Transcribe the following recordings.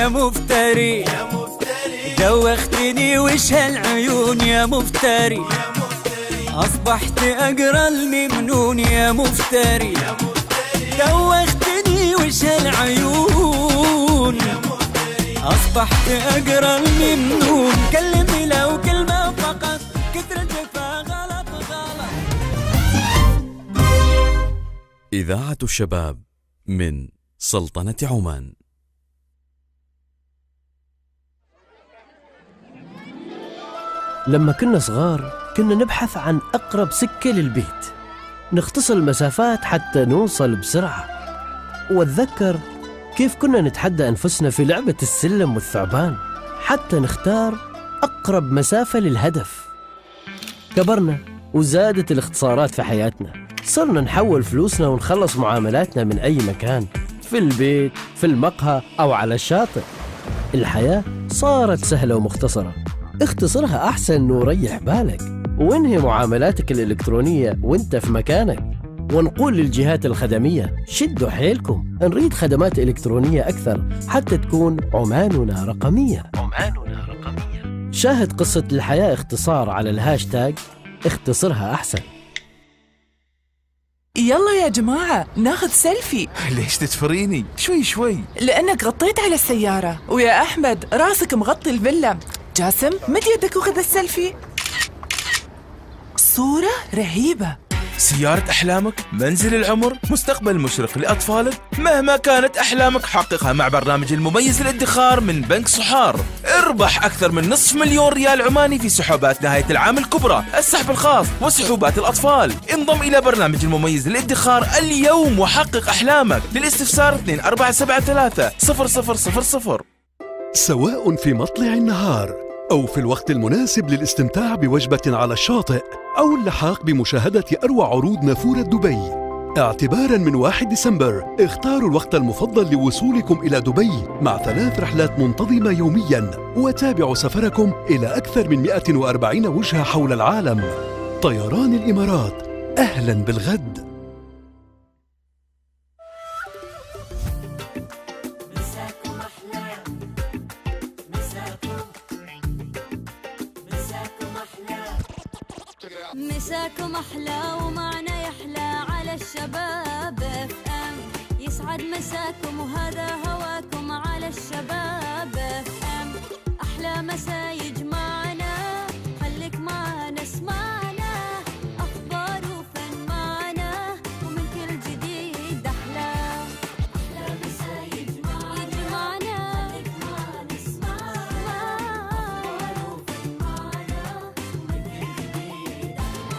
يا مفتري دوختني وش هالعيون يا مفتري، أصبحت أقرا الممنون يا مفتري، دوختني وش هالعيون، أصبحت أقرا الممنون. كلمني لو كلمة فقط، كثر جفا غلط غلط. إذاعة الشباب من سلطنة عمان. لما كنا صغار كنا نبحث عن أقرب سكة للبيت، نختصر المسافات حتى نوصل بسرعة. وأتذكر كيف كنا نتحدى أنفسنا في لعبة السلم والثعبان حتى نختار أقرب مسافة للهدف. كبرنا وزادت الاختصارات في حياتنا، صرنا نحول فلوسنا ونخلص معاملاتنا من أي مكان، في البيت، في المقهى أو على الشاطئ. الحياة صارت سهلة ومختصرة، اختصرها أحسن وريح بالك، وانهي معاملاتك الإلكترونية وانت في مكانك. ونقول للجهات الخدمية شدوا حيلكم، نريد خدمات إلكترونية أكثر حتى تكون عماننا رقمية. شاهد قصة الحياة اختصار على الهاشتاج اختصرها أحسن. يلا يا جماعة ناخذ سيلفي. ليش تتفريني؟ شوي شوي. لأنك غطيت على السيارة، ويا أحمد راسك مغطي الفيلا. جاسم مد يدك وخذ السيلفي. صورة رهيبة. سيارة أحلامك، منزل العمر، مستقبل مشرق لأطفالك. مهما كانت أحلامك حققها مع برنامج المميز للادخار من بنك صحار. اربح أكثر من $500,000 ريال عماني في سحوبات نهاية العام الكبرى، السحب الخاص وسحوبات الأطفال. انضم إلى برنامج المميز للادخار اليوم وحقق أحلامك. للاستفسار 2473 0000. سواء في مطلع النهار أو في الوقت المناسب للاستمتاع بوجبة على الشاطئ أو اللحاق بمشاهدة أروع عروض نافورة دبي، اعتباراً من 1 ديسمبر اختاروا الوقت المفضل لوصولكم إلى دبي مع 3 رحلات منتظمة يومياً، وتابعوا سفركم إلى أكثر من 140 وجهة حول العالم. طيران الإمارات، أهلاً بالغد. مساكم أحلى ومعنا يحلى على الشباب FM. يسعد مساكم وهذا هواكم على الشباب FM. أحلى مسا يجمعنا، خليك معنا اسمعنا، أخبار وفن معنا ومن كل جديد أحلى. أحلى مسا يجمعنا، خليك معنا اسمعنا، أخبار وفن معنا ومن كل جديد.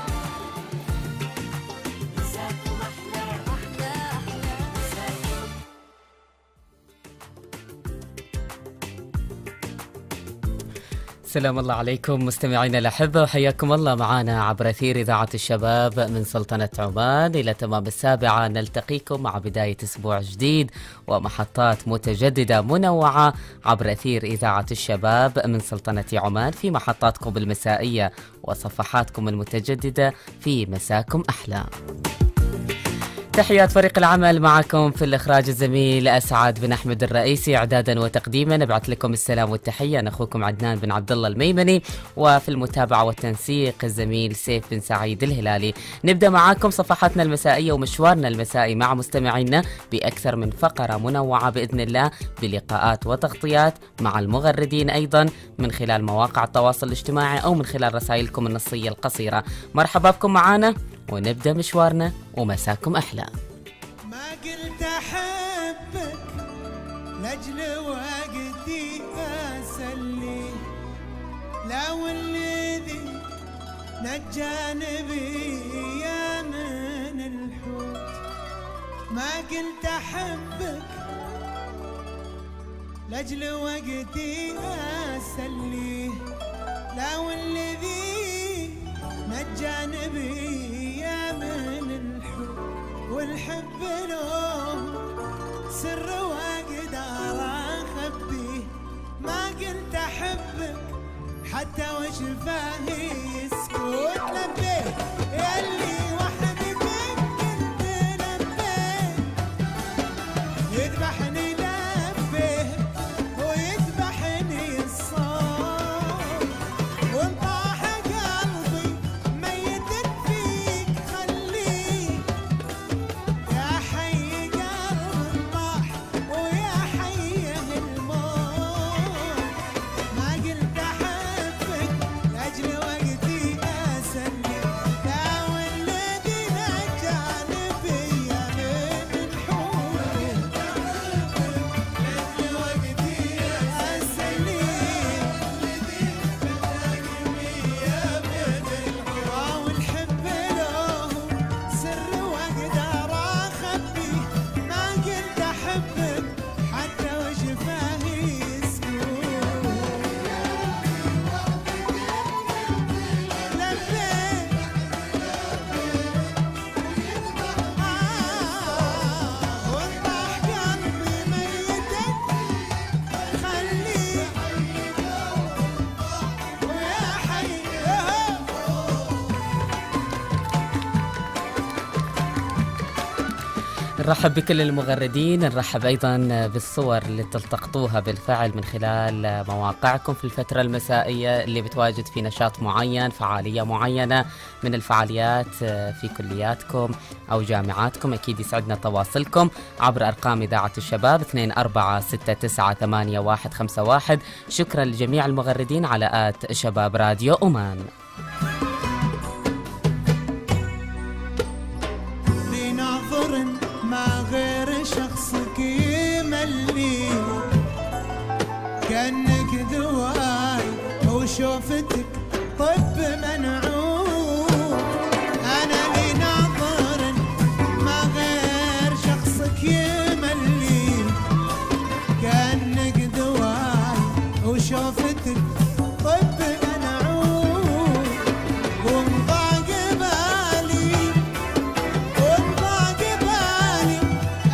سلام الله عليكم مستمعينا الأحبة، وحياكم الله معنا عبر أثير إذاعة الشباب من سلطنة عمان. إلى تمام 7 نلتقيكم مع بداية أسبوع جديد ومحطات متجددة منوعة عبر أثير إذاعة الشباب من سلطنة عمان في محطاتكم المسائية وصفحاتكم المتجددة في مساكم أحلى. تحيات فريق العمل، معكم في الإخراج الزميل أسعد بن أحمد الرئيسي، إعدادا وتقديما نبعث لكم السلام والتحية أنا أخوكم عدنان بن عبد الله الميمني، وفي المتابعة والتنسيق الزميل سيف بن سعيد الهلالي. نبدأ معاكم صفحاتنا المسائية ومشوارنا المسائي مع مستمعينا بأكثر من فقرة منوعة بإذن الله، بلقاءات وتغطيات مع المغردين أيضا من خلال مواقع التواصل الاجتماعي أو من خلال رسائلكم النصية القصيرة. مرحبا بكم معنا ونبدأ مشوارنا ومساكم أحلى. ما قلت أحبك لأجل وقتي أسلي، لا والذي نجاني بيا من الحوت. ما قلت أحبك لأجل وقتي أسلي، لا والذي نجاني بيا من الحب. والحب له سر واقدر اخبيه، ما قلت احبك حتى وشفاه يسكت. لبيه يلي وحدي كنت لبيه، يذبحني لبيه نرحب بكل المغردين، نرحب أيضا بالصور اللي تلتقطوها بالفعل من خلال مواقعكم في الفترة المسائية اللي بتواجد في نشاط معين، فعالية معينة من الفعاليات في كلياتكم أو جامعاتكم. أكيد يسعدنا تواصلكم عبر أرقام إذاعة الشباب 24698151. شكرا لجميع المغردين على شباب راديو أمان. ما غير شخصك يملي، كأنك دواي وشوفتك طب منعوم. أنا لي ناظر ما غير شخصك يملي، كأنك دواي وشوفتك طب منعوم. ومضاق بالي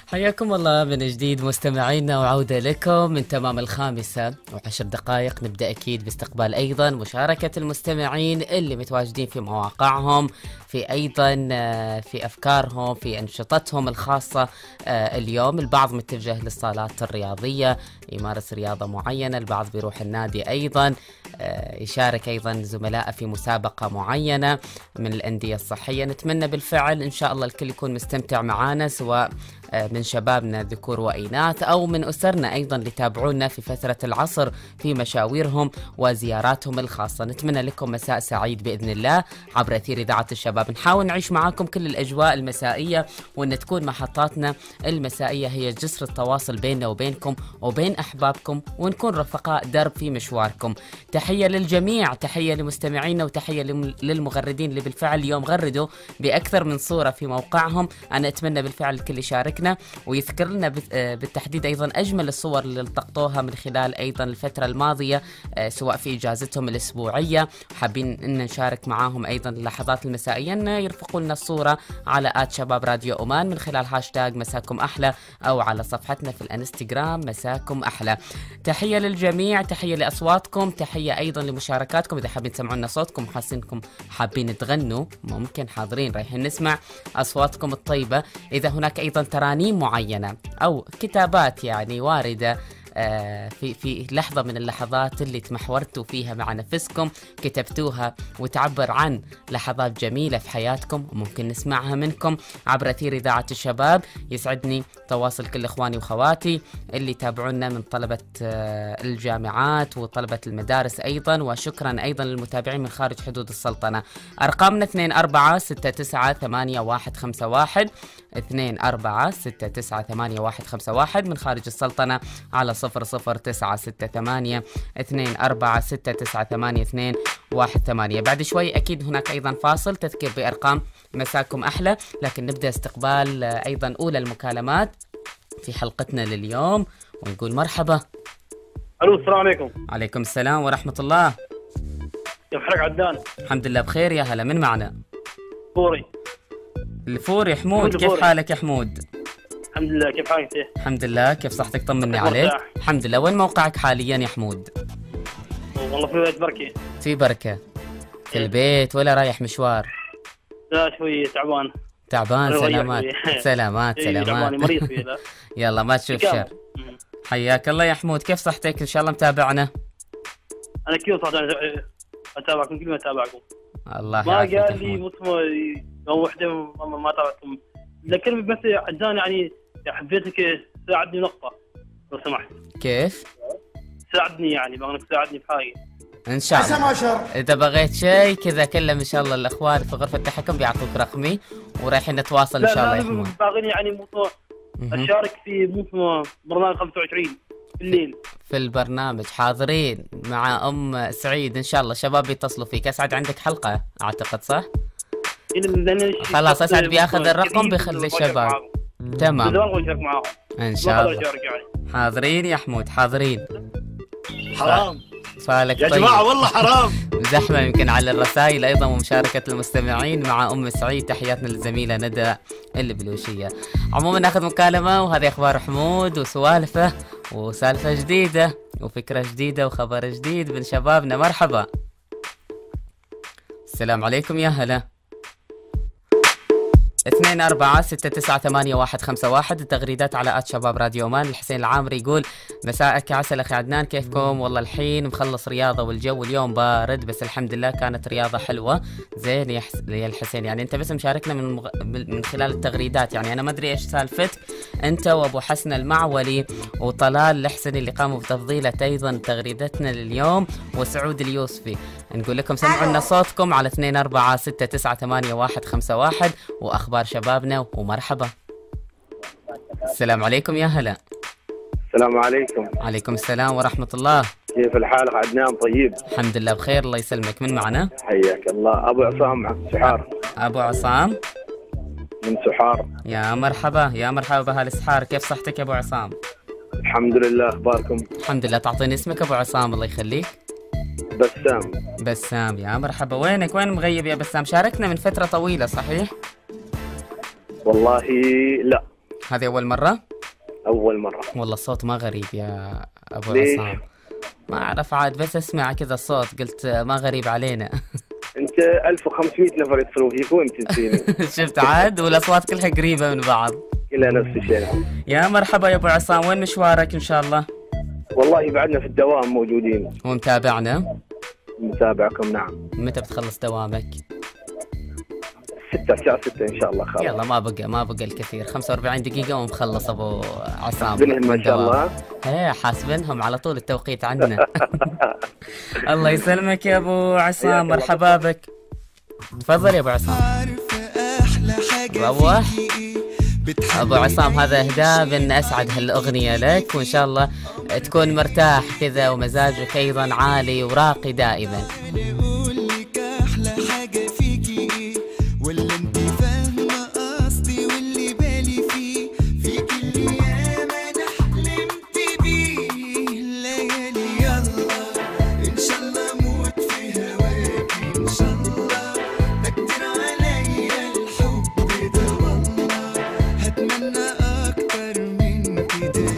حياكم الله من جديد مستمعينا، وعودة لكم من تمام 5:10 نبدأ أكيد باستقبال أيضا مشاركة المستمعين اللي متواجدين في مواقعهم، في أيضا في أفكارهم، في أنشطتهم الخاصة. اليوم البعض متجه للصالات الرياضية يمارس رياضة معينة، البعض بيروح النادي أيضا، يشارك أيضا زملاء في مسابقة معينة من الأندية الصحية. نتمنى بالفعل إن شاء الله الكل يكون مستمتع معانا، سواء من شبابنا ذكور وإناث أو من أسرنا أيضا اللي تابعونا في فترة العصر في مشاويرهم وزياراتهم الخاصة. نتمنى لكم مساء سعيد بإذن الله عبر أثير إذاعة الشباب. نحاول نعيش معاكم كل الأجواء المسائية، وأن تكون محطاتنا المسائية هي جسر التواصل بيننا وبينكم وبين أحبابكم، ونكون رفقاء درب في مشواركم. تحية للجميع، تحية لمستمعينا، وتحية للمغردين اللي بالفعل اليوم غردوا بأكثر من صورة في موقعهم. أنا أتمنى بالفعل الكل يشاركنا ويذكر لنا بالتحديد أيضا أجمل الصور اللي التقطوها من خلال أيضا الفترة الماضية، سواء في إجازتهم الأسبوعية. حابين أن نشارك معاهم أيضا اللحظات المسائية، أن يرفقوا لنا الصورة على @شباب راديو أمان من خلال هاشتاج مساكم أحلى، أو على صفحتنا في الانستغرام مساكم أحلى. تحية للجميع، تحية لأصواتكم، تحية أيضا لمشاركاتكم. إذا حابين تسمعونا صوتكم، حاسينكم حابين تغنوا، ممكن حاضرين رايحين نسمع أصواتكم الطيبة. إذا هناك أيضا ترانيم معينة أو كتابات يعني واردة في لحظة من اللحظات اللي تمحورتوا فيها مع نفسكم، كتبتوها وتعبر عن لحظات جميلة في حياتكم، وممكن نسمعها منكم عبر أثير إذاعة الشباب. يسعدني تواصل كل إخواني وخواتي اللي تابعونا من طلبة الجامعات وطلبة المدارس أيضا، وشكرا أيضا للمتابعين من خارج حدود السلطنة. أرقامنا 24698151 24698151 من خارج السلطنة على 00968 24698218. بعد شوي أكيد هناك أيضا فاصل تذكير بأرقام مساكم أحلى، لكن نبدأ استقبال أيضا أولى المكالمات في حلقتنا لليوم، ونقول مرحبا. الو، السلام عليكم. عليكم السلام ورحمة الله. كيف حالك عدنان؟ الحمد لله بخير، يا هلا. من معنا؟ فوري. الفوري حمود. كيف حالك يا حمود؟ الحمد لله. كيف حالك؟ الحمد لله. كيف صحتك؟ طمني عليك. الحمد لله. وين موقعك حاليا يا حمود؟ والله في بيت بركة. في بركة في البيت ولا رايح مشوار؟ لا شوي تعبان. سلامات سلامات سلامات. مريض فيه. لا يلا ما تشوف شر. حياك الله يا حمود. كيف صحتك؟ ان شاء الله متابعنا. انا كيف صحتي اتابعكم، كل ما اتابعكم. الله ما يعافيك. قال لي مسمى يوم وحده ما تابعتكم، لكن بس عدنان يعني حبيتك تساعدني نقطة لو سمحت. كيف؟ ساعدني يعني، بغنك تساعدني بحاجة ان شاء الله. اذا بغيت شيء كذا كلم ان شاء الله الاخوان في غرفة التحكم بيعطوك رقمي ورايحين نتواصل ان شاء الله يا حمود. لا باغيني يعني اشارك في برنامج 25 بالليل. في البرنامج حاضرين مع ام سعيد ان شاء الله. شباب بيتصلوا فيك. اسعد عندك حلقة اعتقد صح؟ خلاص اسعد بياخذ الرقم بيخلي الشباب. تمام ان شاء الله. حاضرين يا حمود حاضرين. حرام فالك يا طيب. جماعة والله حرام. زحمة يمكن على الرسائل أيضا ومشاركة المستمعين مع أم سعيد. تحياتنا للزميلة ندى البلوشية. عموما ناخذ مكالمة، وهذه أخبار حمود وسوالفه وسالفة جديدة وفكرة جديدة وخبر جديد من شبابنا. مرحبا. السلام عليكم. يا هلا. 24698151 التغريدات على @شباب راديو أمان. الحسين العامري يقول مساءك عسل أخي عدنان، كيفكم؟ والله الحين مخلص رياضة والجو اليوم بارد، بس الحمد لله كانت رياضة حلوة. زين يا الحسين، يعني أنت بس مشاركنا من خلال التغريدات. يعني أنا ما أدري إيش سالفتك أنت وأبو حسن المعولي وطلال الحسني اللي قاموا بتفضيلة أيضا تغريدتنا لليوم، وسعود اليوسفي. نقول لكم سمعوا صوتكم على 24698151 وأخبار شبابنا. ومرحبا. السلام عليكم. يا هلا. السلام عليكم. عليكم السلام ورحمة الله. كيف الحال عدنان؟ طيب الحمد لله بخير الله يسلمك. من معنا؟ حياك الله. أبو عصام عن سحار. أبو عصام من سحار. يا مرحبا يا مرحبا بهالسحار. كيف صحتك يا أبو عصام؟ الحمد لله. أخباركم؟ الحمد لله. تعطيني اسمك أبو عصام الله يخليك. بسام. بسام يا مرحبا. وينك؟ وين مغيب يا بسام؟ شاركنا من فترة طويلة صحيح؟ والله لا. هذه أول مرة؟ أول مرة. والله الصوت ما غريب يا أبو ليش؟ عصام. ما أعرف عاد، بس أسمع كذا الصوت قلت ما غريب علينا. أنت 1500 نفر يتصلوا فيك وأنت تنسيني. شفت عاد، والأصوات كلها قريبة من بعض. كلها نفس الشيء. يا مرحبا يا أبو عصام، وين مشوارك إن شاء الله؟ والله بعدنا في الدوام موجودين. ومتابعنا؟ متابعكم نعم. متى بتخلص دوامك؟ 6 الساعة 6 إن شاء الله خلاص. يلا ما بقى الكثير، 45 دقيقة ومخلص أبو عصام. حاسبينهم ما شاء الله. ايه حاسبينهم على طول التوقيت عندنا. الله يسلمك يا أبو عصام، مرحبا بك. تفضل يا أبو عصام. روح أبو عصام، هذا إهداء من أسعد هالأغنية لك، وإن شاء الله تكون مرتاح كذا ومزاجك أيضا عالي وراقي دائما. ولا انت فاهمة قصدي واللي بالي فيه فيك اللي ياما انا حلمت بيه الليالي. يلا ان شاء الله اموت في هواكي، ان شاء الله ده كتير عليا الحب ده، والله هتمنى اكتر من كده.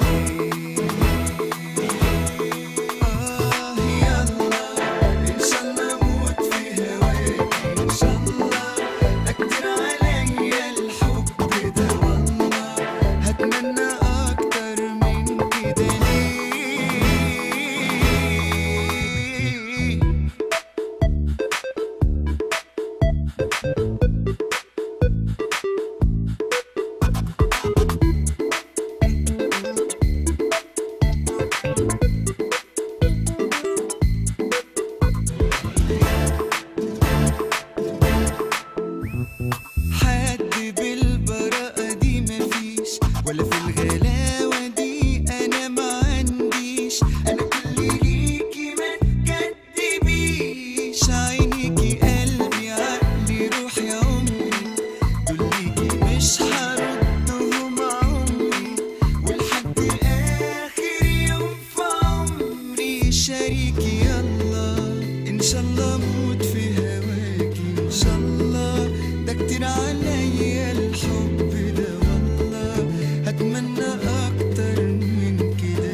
يلا ان شاء الله اموت في هواكي، ان شاء الله كتير عليا الحب ده، والله هتمنى أكتر من كده. حد بالبراءة دي مفيش، ولا في الغلاوة دي أنا ما عنديش. أنا كل ليكي ما تكدبيش، عينيكي قلبي عقلي روحي عمري، دول ليكي مش هردهم عمري، ولحد آخر يوم في عمري شريكي. يلا إن شاء الله أموت في هواكي، إن شاء الله ده كتير عليا الحب ده، والله هتمنى أكتر من كده.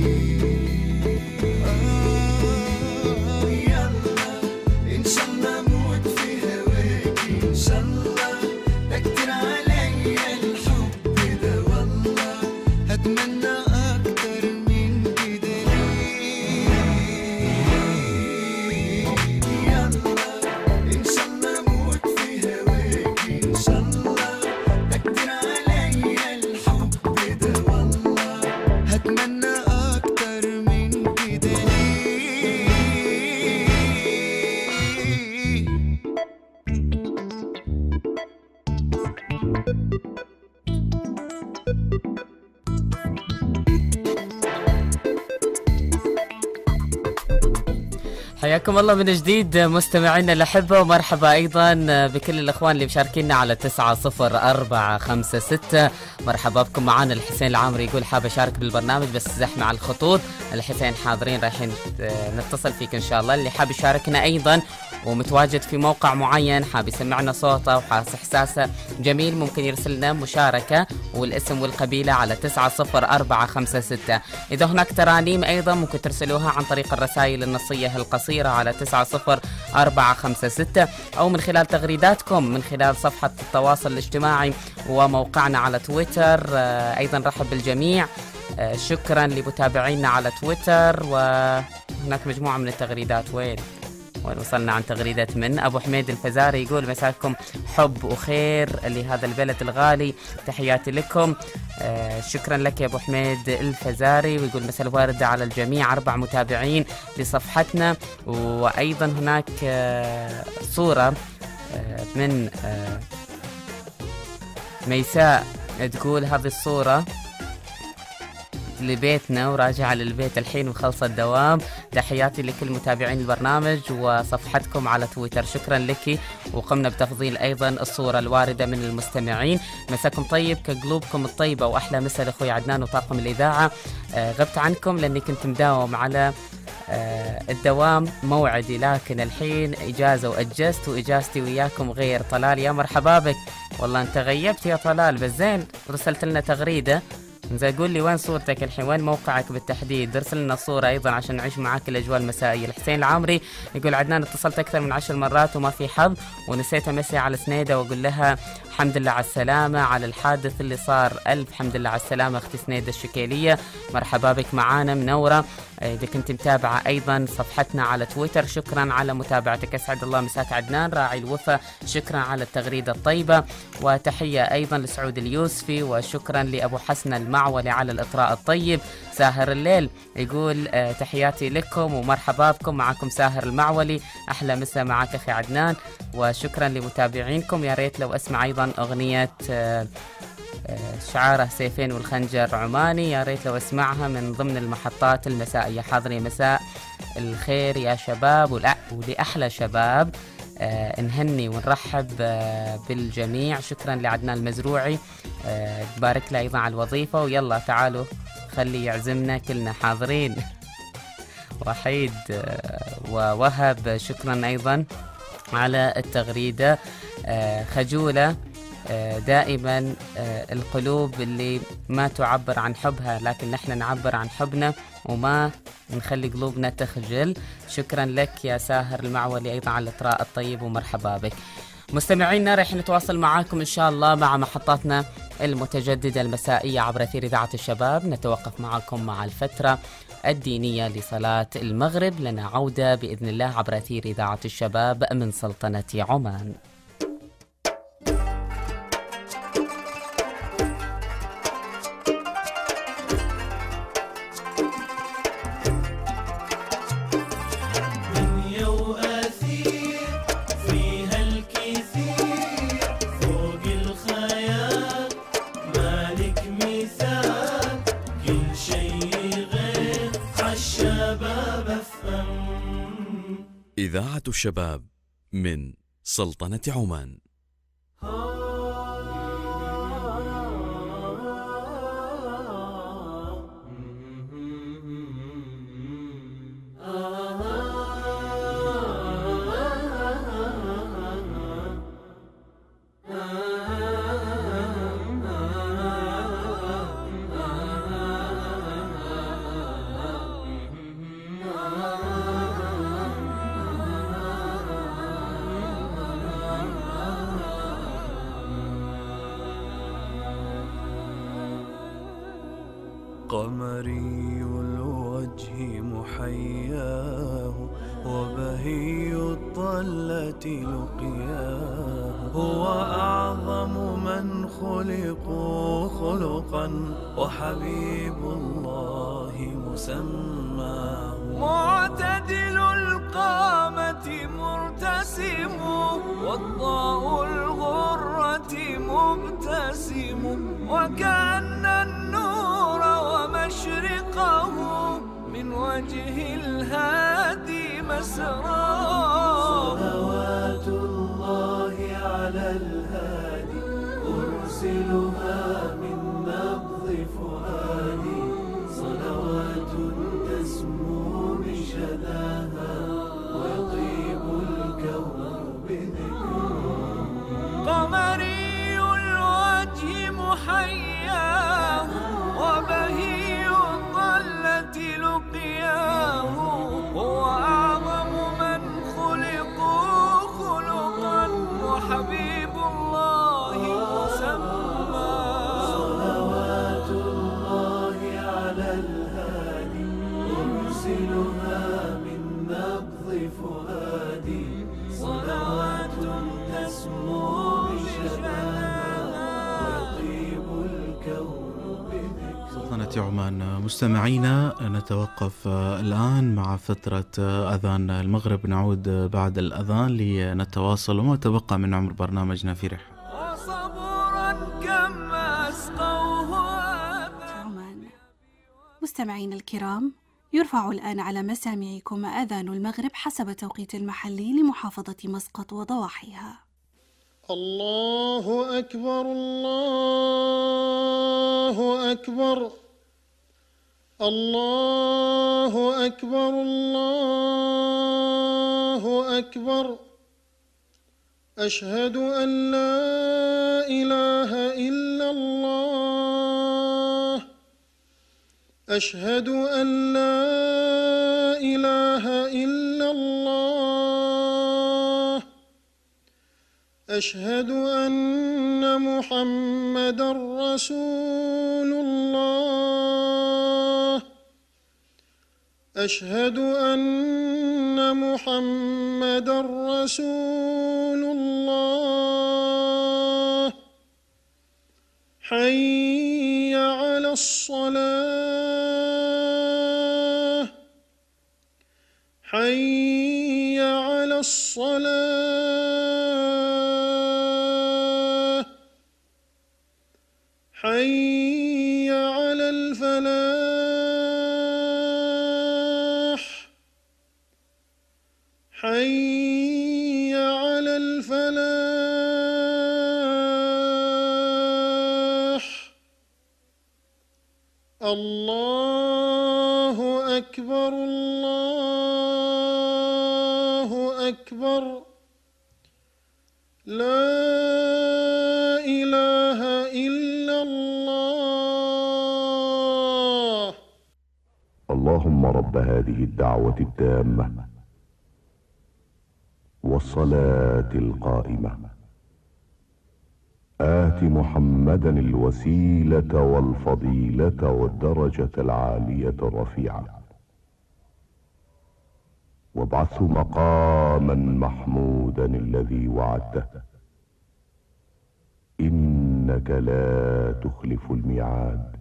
يلا إن شاء الله أموت في هواكي، إن شاء الله ده كتير عليا الحب ده، والله هتمنى أكتر من كده. يلا إن شاء الله أموت في هواكي، إن شاء الله ده كتير عليا الحب ده، والله هتمنى أكتر من كده. حياكم الله من جديد مستمعينا الأحبة، ومرحبا أيضا بكل الأخوان اللي مشاركينا على 90456. مرحبا بكم معانا. الحسين العامري يقول حاب أشارك بالبرنامج بس زحمة على الخطوط. الحسين حاضرين، رايحين نتصل فيك إن شاء الله. اللي حاب يشاركنا أيضا ومتواجد في موقع معين، حاب يسمعنا صوته وحاس إحساسه جميل، ممكن يرسل لنا مشاركة والاسم والقبيلة على 90456. إذا هناك ترانيم أيضا ممكن ترسلوها عن طريق الرسائل النصية القصيرة على 90456، أو من خلال تغريداتكم من خلال صفحة التواصل الاجتماعي وموقعنا على تويتر. أيضا رحب بالجميع، شكرا لمتابعينا على تويتر. وهناك مجموعة من التغريدات. وين وصلنا عن تغريدة من أبو حميد الفزاري يقول مساكم حب وخير لهذا البلد الغالي، تحياتي لكم. شكرا لك يا أبو حميد الفزاري. ويقول مساء الورد على الجميع، 4 متابعين لصفحتنا. وأيضا هناك صورة من ميساء تقول هذه الصورة لبيتنا وراجعة للبيت الحين وخلص الدوام. تحياتي لكل متابعين البرنامج وصفحتكم على تويتر، شكرا لك. وقمنا بتفضيل أيضا الصورة الواردة من المستمعين. مساكم طيب كقلوبكم الطيبة، وأحلى مساء لأخوي عدنان وطاقم الإذاعة. غبت عنكم لأني كنت مداوم على الدوام موعدي، لكن الحين إجازة وأجزت، وإجازتي وياكم غير. طلال يا مرحبا بك، والله انت غيبت يا طلال، بس زين رسلت لنا تغريدة. زي قول لي وين صورتك الحين، وين موقعك بالتحديد، ارسل لنا صورة ايضا عشان نعيش معاك الاجواء المسائية. الحسين العامري يقول عدنان اتصلت اكثر من 10 مرات وما في حظ، ونسيت امسي على سنيدة واقول لها الحمد لله على السلامة على الحادث اللي صار. الف حمد لله على السلامة اختي سنيدة الشكيلية، مرحبا بك معانا منورة. اذا كنت متابعة ايضا صفحتنا على تويتر شكرا على متابعتك، اسعد الله مساك عدنان راعي الوفا، شكرا على التغريدة الطيبة. وتحية ايضا لسعود اليوسفي، وشكرا لابو حسن المعولي على الاطراء الطيب. ساهر الليل يقول تحياتي لكم ومرحبا بكم، معكم ساهر المعولي، احلى مسا معك اخي عدنان، وشكرا لمتابعينكم. يا ريت لو اسمع ايضا اغنية شعاره سيفين والخنجر عماني، يا ريت لو اسمعها من ضمن المحطات المسائية. حاضرين مساء الخير يا شباب ولأحلى شباب، نهني ونرحب بالجميع. شكرا لعدنان المزروعي، بارك له أيضا على الوظيفة، ويلا تعالوا خلي يعزمنا كلنا حاضرين. وحيد ووهب شكرا أيضا على التغريدة. خجولة دائما القلوب اللي ما تعبر عن حبها، لكن نحن نعبر عن حبنا وما نخلي قلوبنا تخجل. شكرا لك يا ساهر المعولي أيضا على الإطراء الطيب، ومرحبا بك. مستمعينا رح نتواصل معاكم إن شاء الله مع محطاتنا المتجددة المسائية عبر أثير إذاعة الشباب. نتوقف معكم مع الفترة الدينية لصلاة المغرب، لنا عودة بإذن الله عبر أثير إذاعة الشباب من سلطنة عمان. إذاعة الشباب من سلطنة عمان. قمري الوجه محياه وبهي الطلة لقياه، هو أعظم من خلقوا خلقا وحبيب الله مسماه، معتدل القامة مرتسم والضاء الغرة مبتسم، وكأن النور ومشرقه من وجه الهادي مسراه. صلوات الله على الهادي أرسلها من نبض فؤادي، صلوات تسمو بشذاها ويطيب الكون بذكرها. قمري الوجه محياه وبهي الضلة لقياه، هو أعظم من خلقوا خلقا وحبيب الله مسماه. صلوات الله على الهادي أرسلها من نبض فؤادي، صلوات تسمو بشذاها ويطيب الكون بذكرها. سلطنة عمان. مستمعينا نتوقف الآن مع فترة أذان المغرب، نعود بعد الأذان لنتواصل وما تبقى من عمر برنامجنا في رحلة. مستمعينا الكرام، يرفع الآن على مسامعكم أذان المغرب حسب التوقيت المحلي لمحافظة مسقط وضواحيها. الله أكبر الله أكبر الله أكبر الله أكبر أشهد أن لا إله إلا الله أشهد أن لا إله إلا الله أشهد أن محمدًا رسول الله أشهد أن محمدًا رسول الله حي على الصلاة حي على الصلاة حي على الفلاح حي على الفلاح الله أكبر الله أكبر لا إله إلا الله اللهم رب هذه الدعوة التامة والصلاة القائمة آت محمدا الوسيلة والفضيلة والدرجة العالية الرفيعة وابعثه مقاما محمودا الذي وعدته إنك لا تخلف الميعاد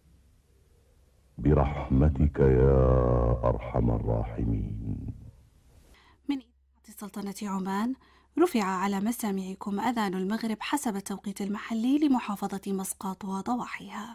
برحمتك يا أرحم الراحمين. من إذاعة سلطنة عمان رفع على مسامعكم أذان المغرب حسب التوقيت المحلي لمحافظة مسقط وضواحيها.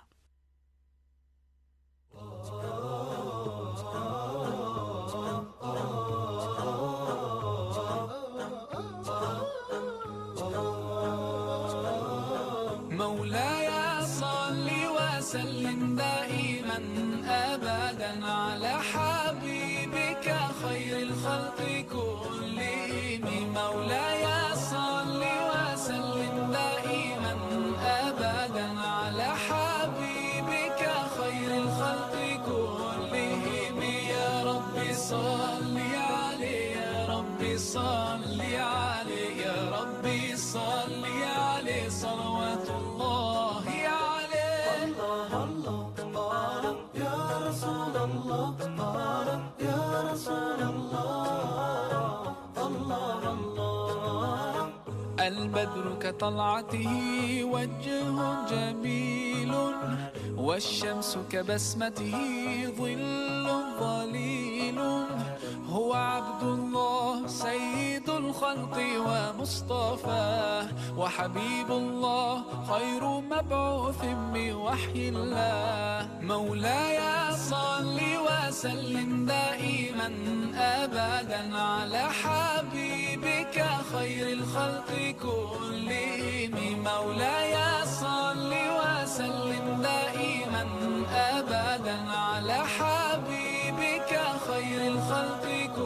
مولاي صل وسلم دائما أبدا على حبيبك خير الخلق كلهم. مولاي صل وسلم دائما أبدا على حبيبك خير الخلق كلهم. يا رب صل عليه يا رب صل عليه يا رب صل عليه صلوات الله عليه. الله الله يا رسول الله يا رسول الله الله الله. البدر كطلعته وجه جميل والشمس كبسمته ظل ظليل. هو عبد الله سيد الخلق ومصطفاه وحبيب الله خير مبعوث بوحي الله. مولاي صل وسلم دائما أبدا على حبيبك خير الخلق كلهم. مولاي صل وسلم دائما أبدا على حبيبك خير الخلق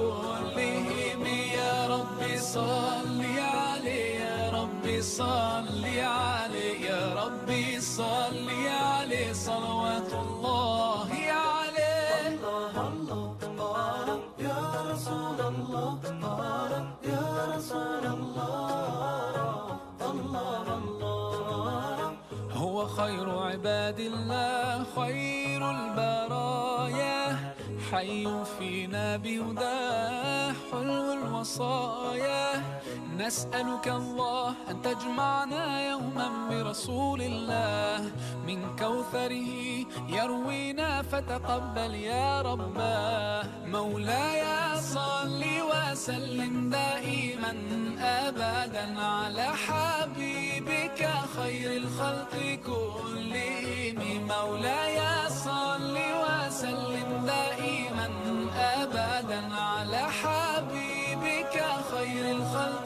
كلهم. يا رب صل عليه يا رب صل عليه يا رب صل عليه صلوات الله عليه. الله الله يا رسول الله يا رسول الله الله الله. هو خير عباد الله خير البرايا حي فينا بهداه حلو الوصايا. نسألك الله أن تجمعنا يوما برسول الله من كوثره يروينا فتقبل يا رباه. مولاي صل وسلم دائما أبدا على حبيبك خير الخلق كلهم. مولاي صل وسلم دائما أبدا على حبيبك خير الخلق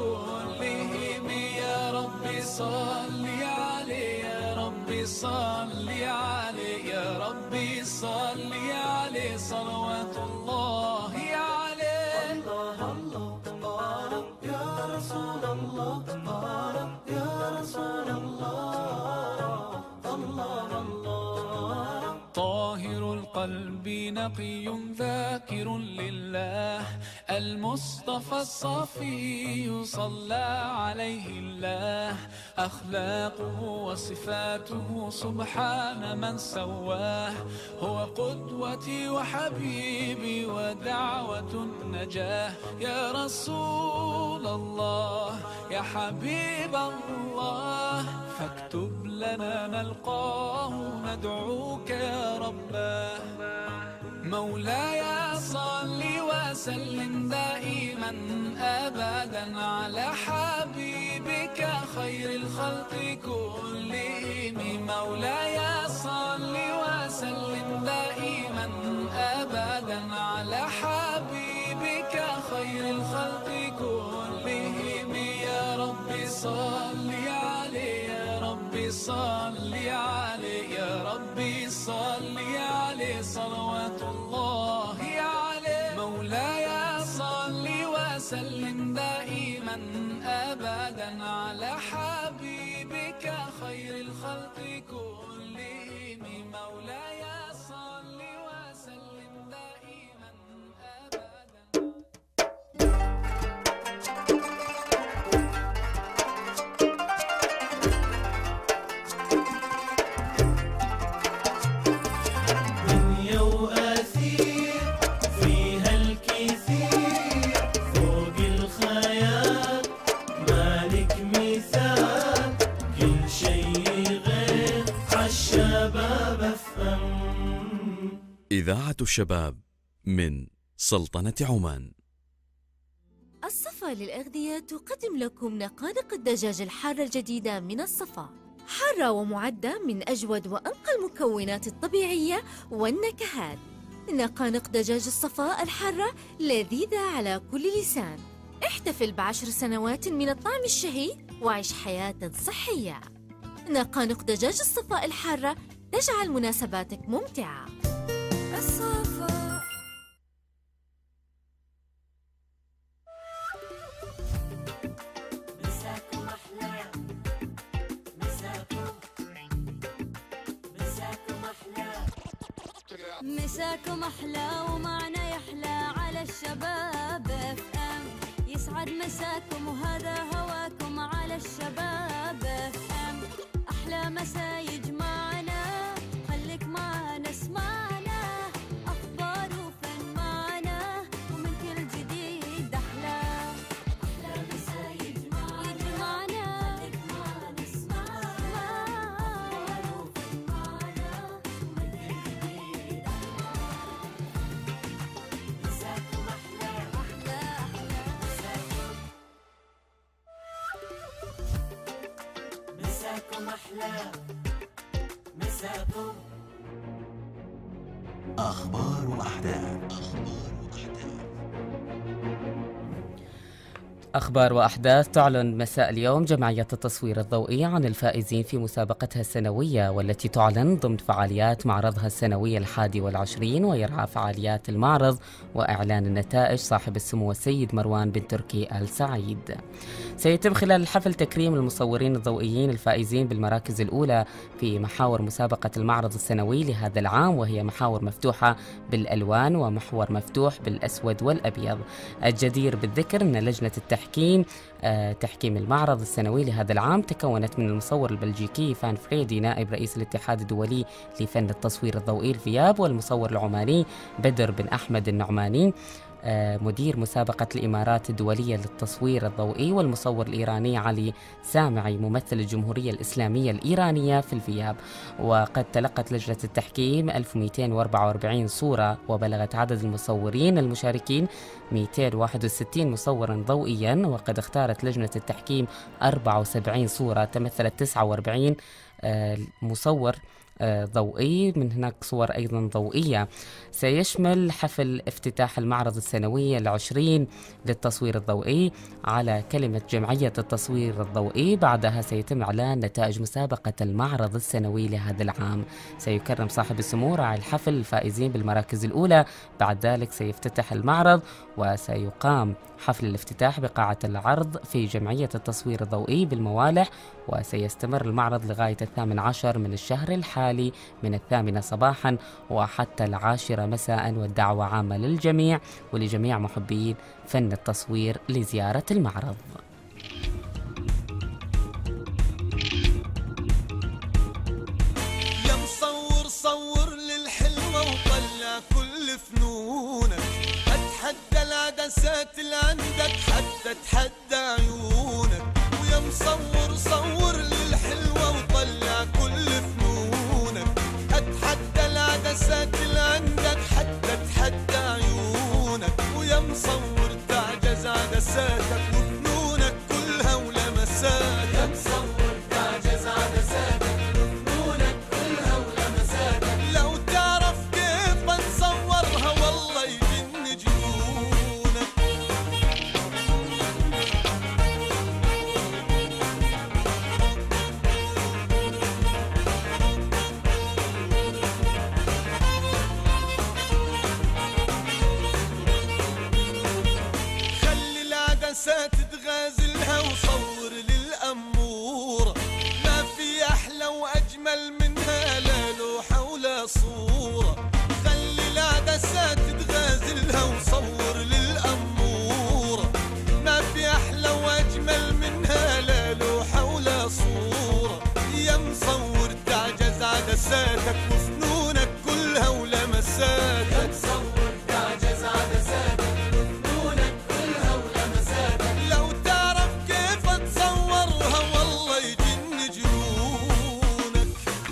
كلهم. يا رب صل عليه يا رب صل عليه يا رب صل عليه صلوات الله عليه. الله الله يا رسول الله قلبي نقي ذاكر لله المصطفى الصفي صلى عليه الله أخلاقه وصفاته سبحان من سواه هو قدوتي وحبيبي ودعوة النجاة يا رسول الله يا حبيب الله فاكتب لنا نلقاه ندعوك يا رباه مولاي صل وسلم دائما أبدا على حبيبك خير الخلق كلهم مولاي صل وسلم دائما أبدا على حبيبك خير الخلق كلهم يا رب صل عليه يا رب صل عليه يا رب صل عليه صلوات الله عليه مولاي صل وسلم دائما أبدا على حبيبك خير الخلق كلهم مولاي صل وسلم دائما دنيا وأثير فيها الكثير فوق الخيال مالك مثال كل شيء غير عالشباب أفهم. إذاعة الشباب من سلطنة عمان. الصفا للأغذية تقدم لكم نقانق الدجاج الحارة الجديدة من الصفا، حارة ومعدة من أجود وأنقى المكونات الطبيعية والنكهات. نقانق دجاج الصفا الحارة لذيذة على كل لسان. احتفل ب10 سنوات من الطعم الشهي وعيش حياة صحية. نقانق دجاج الصفا الحارة تجعل مناسباتك ممتعة. الصفا. مساكم أحلى ومعنا يحلى على الشباب FM يسعد مساكم وهذا هواكم على الشباب FM أحلى مسا يجمعنا خليك معنا اسمعنا أخبار وفن معنا ومن كل جديد أحلى مسا يجمعنا خليك معنا اسمعنا أخبار وفن معنا ومن كل جديد مساكم أحلى مساكم أخبار وأحداث. أخبار وأحداث. تعلن مساء اليوم جمعية التصوير الضوئي عن الفائزين في مسابقتها السنوية، والتي تعلن ضمن فعاليات معرضها السنوي 21، ويرعى فعاليات المعرض وإعلان النتائج صاحب السمو السيد مروان بن تركي آل سعيد. سيتم خلال الحفل تكريم المصورين الضوئيين الفائزين بالمراكز الأولى في محاور مسابقة المعرض السنوي لهذا العام، وهي محاور مفتوحة بالألوان ومحور مفتوح بالأسود والأبيض. الجدير بالذكر أن لجنة تحكيم المعرض السنوي لهذا العام تكونت من المصور البلجيكي فان فريدي نائب رئيس الاتحاد الدولي لفن التصوير الضوئي الفياب، والمصور العماني بدر بن أحمد النعماني مدير مسابقة الإمارات الدولية للتصوير الضوئي، والمصور الإيراني علي سامعي ممثل الجمهورية الإسلامية الإيرانية في الفياب. وقد تلقت لجنة التحكيم 1244 صورة، وبلغت عدد المصورين المشاركين 261 مصورا ضوئيا، وقد اختارت لجنة التحكيم 74 صورة تمثلت 49 مصور ضوئي، من هناك صور أيضا ضوئية. سيشمل حفل افتتاح المعرض السنوي 20 للتصوير الضوئي على كلمة جمعية التصوير الضوئي. بعدها سيتم إعلان نتائج مسابقة المعرض السنوي لهذا العام. سيكرم صاحب السمو راعي الحفل الفائزين بالمراكز الأولى. بعد ذلك سيفتتح المعرض، وسيقام حفل الافتتاح بقاعة العرض في جمعية التصوير الضوئي بالموالح، وسيستمر المعرض لغاية 18 من الشهر الحالي من 8 صباحا وحتى 10 مساء، والدعوة عامة للجميع ولجميع محبين فن التصوير لزيارة المعرض. يا مصور صور للحلوة وطلع كل فنونك، اتحدى العدسات اللي عندك حتى اتحدى عيونك. ويا مصور صور للحلوة وطلع كل فنونك، اتحدى العدسات اللي عندك حتى اتحدى عيونك. ويا مصور تعجز عدساتك وفنونك كلها ولمساتك. يا مصور تعجز عدساتك وفنونك كلها ولمساتك. لو تعرف كيف نصورها والله يجن جنونك. خلي العدسات تغازلها وصور للأمورة، ما في أحلى وأجمل منها لا لوحة ولا صورة. خلي العدسات تغازلها وصور للأمورة، ما في أحلى وأجمل منها لا لوحة ولا صورة. يا مصور تعجز عدساتك وفنونك كلها ولمساتك. يا مصور تعجز عدساتك وفنونك كلها ولمساتك. لو تعرف كيف تصورها والله يجن جنونك.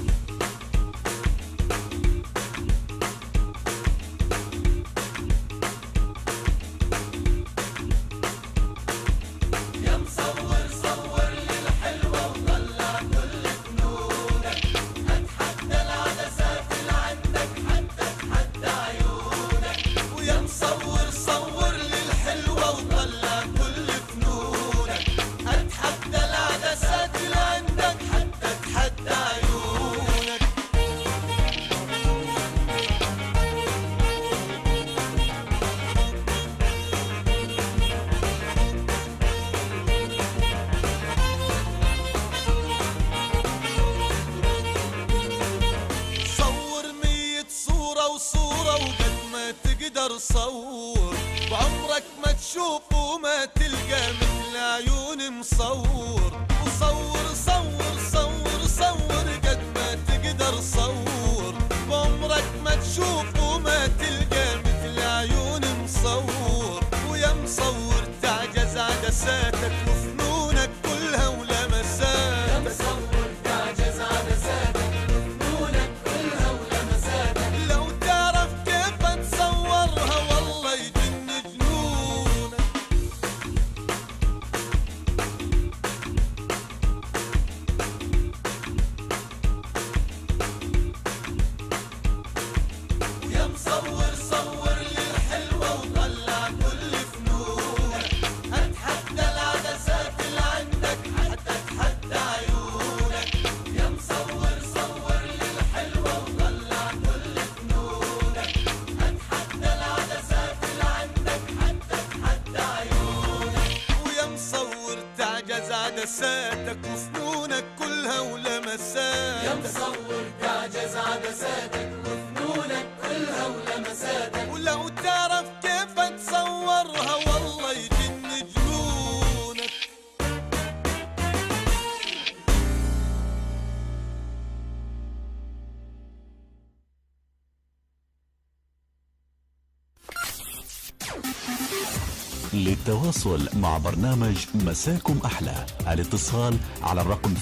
يا مصور صور للحلوة وطلع كل فنونك، اتحدى العدسات اللي عندك حتى اتحدى عيونك. ويا مصور صور للحلوة وطلع كل فنونك، اتحدى العدسات اللي عندك حتى اتحدى عيونك. صور 100 صورة وصورة وقد ما تقدر صور، بعمرك ما تشوف وما تلقى مثل عيون مصور. وصور صور صور صور قد ما تقدر صور، بعمرك ما تشوف وما تلقى مثل عيون مصور. ويا مصور تعجز عدساتك وفنونك كلها ولمساتك. يا مصور تعجز عدساتك وفنونك كلها ولمساتك. لو تعرف كيف تصورها والله يجن جنونك. ويا مصور صور للحلوة وطلع كل فنونك، اتحدى العدسات اللي عندك حتى اتحدى عيونك. يا مصور صور للحلوة وطلع كل فنونك، اتحدى العدسات اللي عندك حتى اتحدى عيونك. ويا مصور تعجز عدساتك وفنونك كلها ولمساتك. يا مصور تعجز عدساتك وفنونك كلها ولمساتك. ولو تعرف كيف تصورها والله يجن جنونك. للتواصل مع برنامج مساكم أحلى الاتصال على الرقم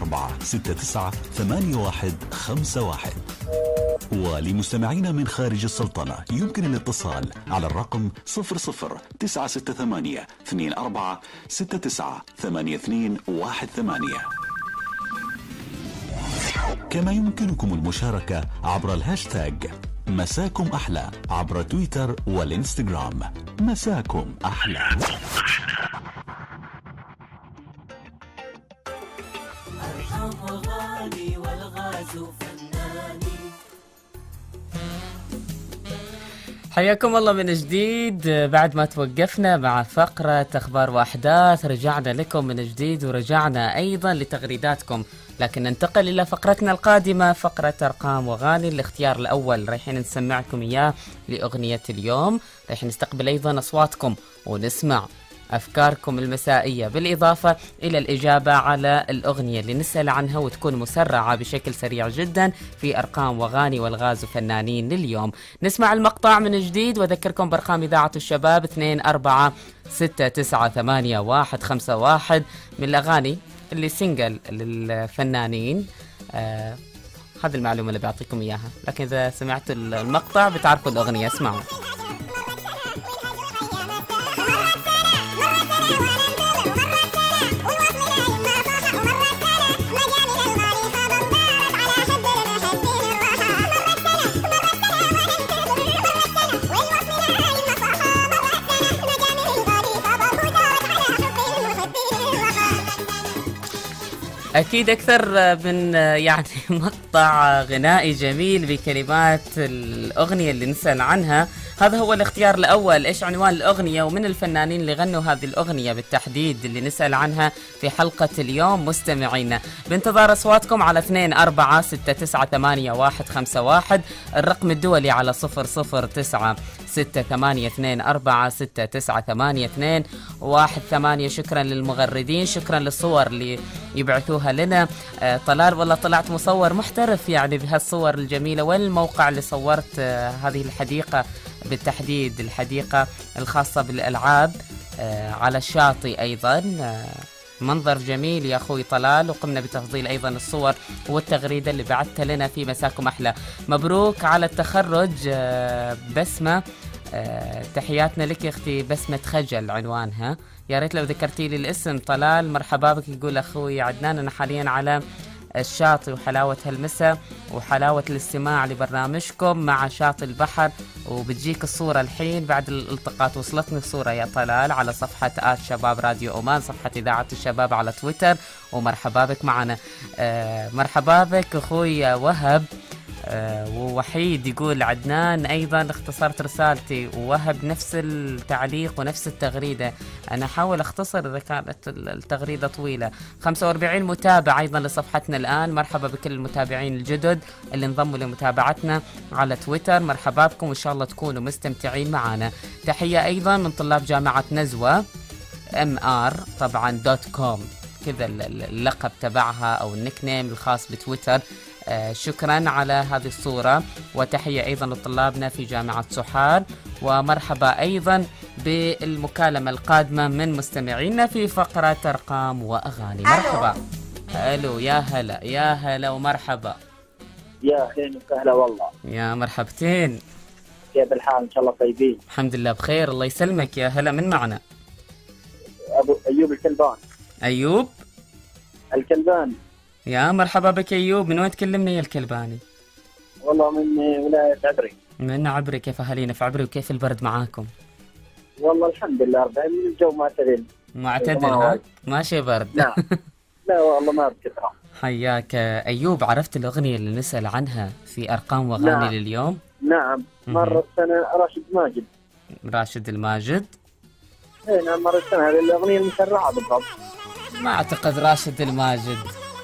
24698151. ولمستمعينا من خارج السلطنة يمكن الاتصال على الرقم 0096824698218. كما يمكنكم المشاركة عبر الهاشتاج مساكم أحلى عبر تويتر والإنستغرام. مساكم أحلى. أرحم غالي والغاز فناني. حياكم الله من جديد. بعد ما توقفنا مع فقرة أخبار وأحداث رجعنا لكم من جديد، ورجعنا أيضا لتغريداتكم، لكن ننتقل إلى فقرتنا القادمة، فقرة أرقام وأغاني. الاختيار الأول رايحين نسمعكم إياه لأغنية اليوم، رايحين نستقبل أيضا أصواتكم ونسمع أفكاركم المسائية، بالإضافة إلى الإجابة على الأغنية اللي نسأل عنها، وتكون مسرعة بشكل سريع جدا في أرقام وغاني والغاز وفنانين لليوم. نسمع المقطع من جديد، وذكركم بأرقام إذاعة الشباب 24698151 من الأغاني اللي سنجل للفنانين. هذه المعلومة اللي بعطيكم إياها، لكن إذا سمعتوا المقطع بتعرفوا الأغنية. اسمعوا. أكيد أكثر من يعني مقطع غنائي جميل بكلمات الأغنية اللي نسأل عنها. هذا هو الاختيار الأول. إيش عنوان الأغنية ومن الفنانين اللي غنوا هذه الأغنية بالتحديد اللي نسأل عنها في حلقة اليوم مستمعينا؟ بانتظار أصواتكم على 24698151. الرقم الدولي على 00982469821. شكرا للمغردين، شكرا للصور اللي يبعثوها لنا. طلال والله طلعت مصور محترف يعني بهالصور الجميلة. وين الموقع اللي صورت هذه الحديقة بالتحديد؟ الحديقة الخاصة بالألعاب على الشاطئ أيضا. منظر جميل يا أخوي طلال، وقمنا بتفضيل أيضا الصور والتغريدة اللي بعثتها لنا في مساكم أحلى. مبروك على التخرج بسمة. تحياتنا لك يا أختي بسمة خجل عنوانها. يا ريت لو ذكرتي لي الاسم. طلال مرحبا بك. يقول أخوي عدنان أنا حاليا على الشاطئ وحلاوة هالمساء وحلاوة الاستماع لبرنامجكم مع شاطئ البحر، وبتجيك الصورة الحين بعد الالتقاط. وصلتني الصورة يا طلال على صفحة شباب راديو أومان، صفحة إذاعة الشباب على تويتر، ومرحبا بك معنا. مرحبا بك أخوي وهب. ووحيد يقول عدنان أيضا اختصرت رسالتي، ووهب نفس التعليق ونفس التغريدة. أنا أحاول أختصر إذا كانت التغريدة طويلة. 45 متابع أيضا لصفحتنا الآن. مرحبا بكل المتابعين الجدد اللي انضموا لمتابعتنا على تويتر. مرحبا بكم وإن شاء الله تكونوا مستمتعين معنا. تحية أيضا من طلاب جامعة نزوة MR طبعا .com، كذا اللقب تبعها أو النيك نيم الخاص بتويتر. شكرا على هذه الصورة. وتحية أيضا لطلابنا في جامعة سحار. ومرحبا أيضا بالمكالمة القادمة من مستمعينا في فقرة أرقام وأغاني. مرحبا. ألو يا هلا، يا هلا ومرحبا. يا أخي سهلا والله. يا مرحبتين. كيف الحال؟ إن شاء الله طيبين. الحمد لله بخير الله يسلمك. يا هلا من معنا؟ أبو أيوب الكلبان. أيوب الكلبان. يا مرحبا بك أيوب. من وين تكلمني يا الكلباني؟ والله من ولاية عبري. من عبري. كيف أهالينا في عبري وكيف البرد معاكم؟ والله الحمد لله ربنا الجو معتدل. معتدل ها؟ ماشي برد. نعم. لا والله ما بكثرة. حياك أيوب. عرفت الأغنية اللي نسأل عنها في أرقام وأغاني نعم. لليوم؟ نعم. مرة السنة راشد ماجد. راشد الماجد. اي نعم مرة السنة. هذه الأغنية المسرعة بالضبط. ما أعتقد راشد الماجد.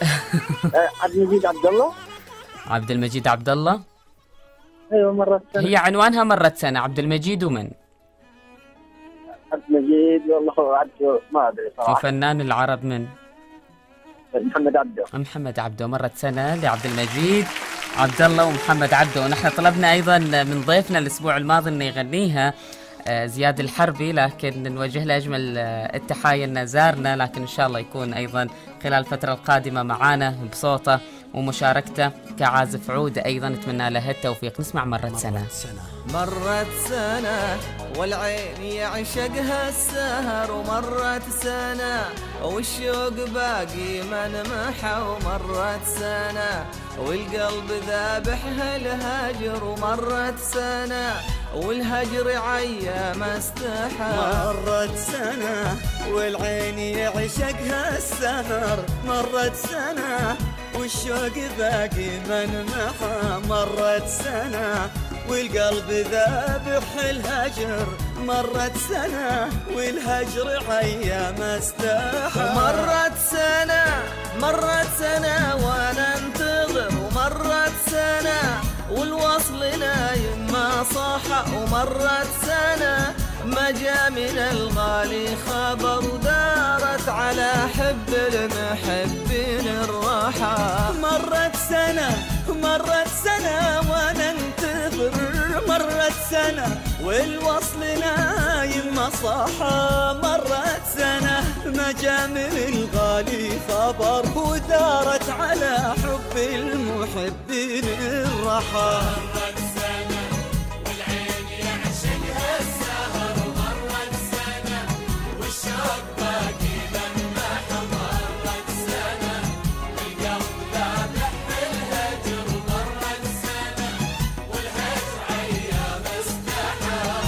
عبد المجيد عبد الله. عبد المجيد عبد الله. ايوه مرة سنة. هي عنوانها مرة سنة. عبد المجيد ومن؟ عبد المجيد والله عبد ما ادري صراحة. وفنان العرب من؟ محمد عبده. محمد عبده. مرة سنة لعبد المجيد عبد الله ومحمد عبده. ونحن طلبنا أيضا من ضيفنا الأسبوع الماضي أنه يغنيها زياد الحربي، لكن نوجه له أجمل التحايا أنه زارنا، لكن إن شاء الله يكون أيضا خلال الفترة القادمة معانا بصوته ومشاركته كعازف عود. أيضا نتمنى له التوفيق. نسمع مرة سنة. مرت سنة والعين يعشقها السهر، ومرت سنة والشوق باقي من محى، ومرت سنة والقلب ذابحها الهجر، ومرت سنة والهجر عيا ما استحى. مرت سنة والعين يعشقها السهر، مرت سنة والشوق باقي من محى، مرت سنة والقلب ذابح الهجر. مرت سنة والهجر أيام استاحة. مرت سنة وأنا انتظر، ومرت سنة والوصل نايم ما صاح. ومرت سنة ما جاء من الغالي خبر، ودارت على حب المحبين الراحة. مرت سنة وانا انتظر، مرت سنة والوصل نايم ما صاحة. مرت سنة ما جاء من الغالي خبر، ودارت على حب المحبين الراحة. مرت سنة والعين يعشقها السهر، مرت سنة والشوق باقي لمح. مرت سنة والقلب ذابح الهجر، مرت سنة والهجر أيام استحى.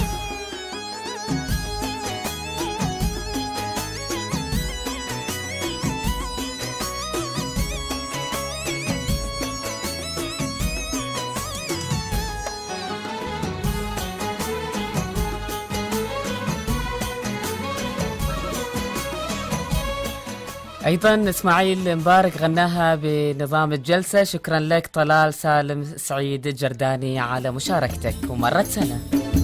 أيضا إسماعيل مبارك غناها بنظام الجلسة. شكرا لك طلال سالم سعيد الجرداني على مشاركتك. ومرت سنة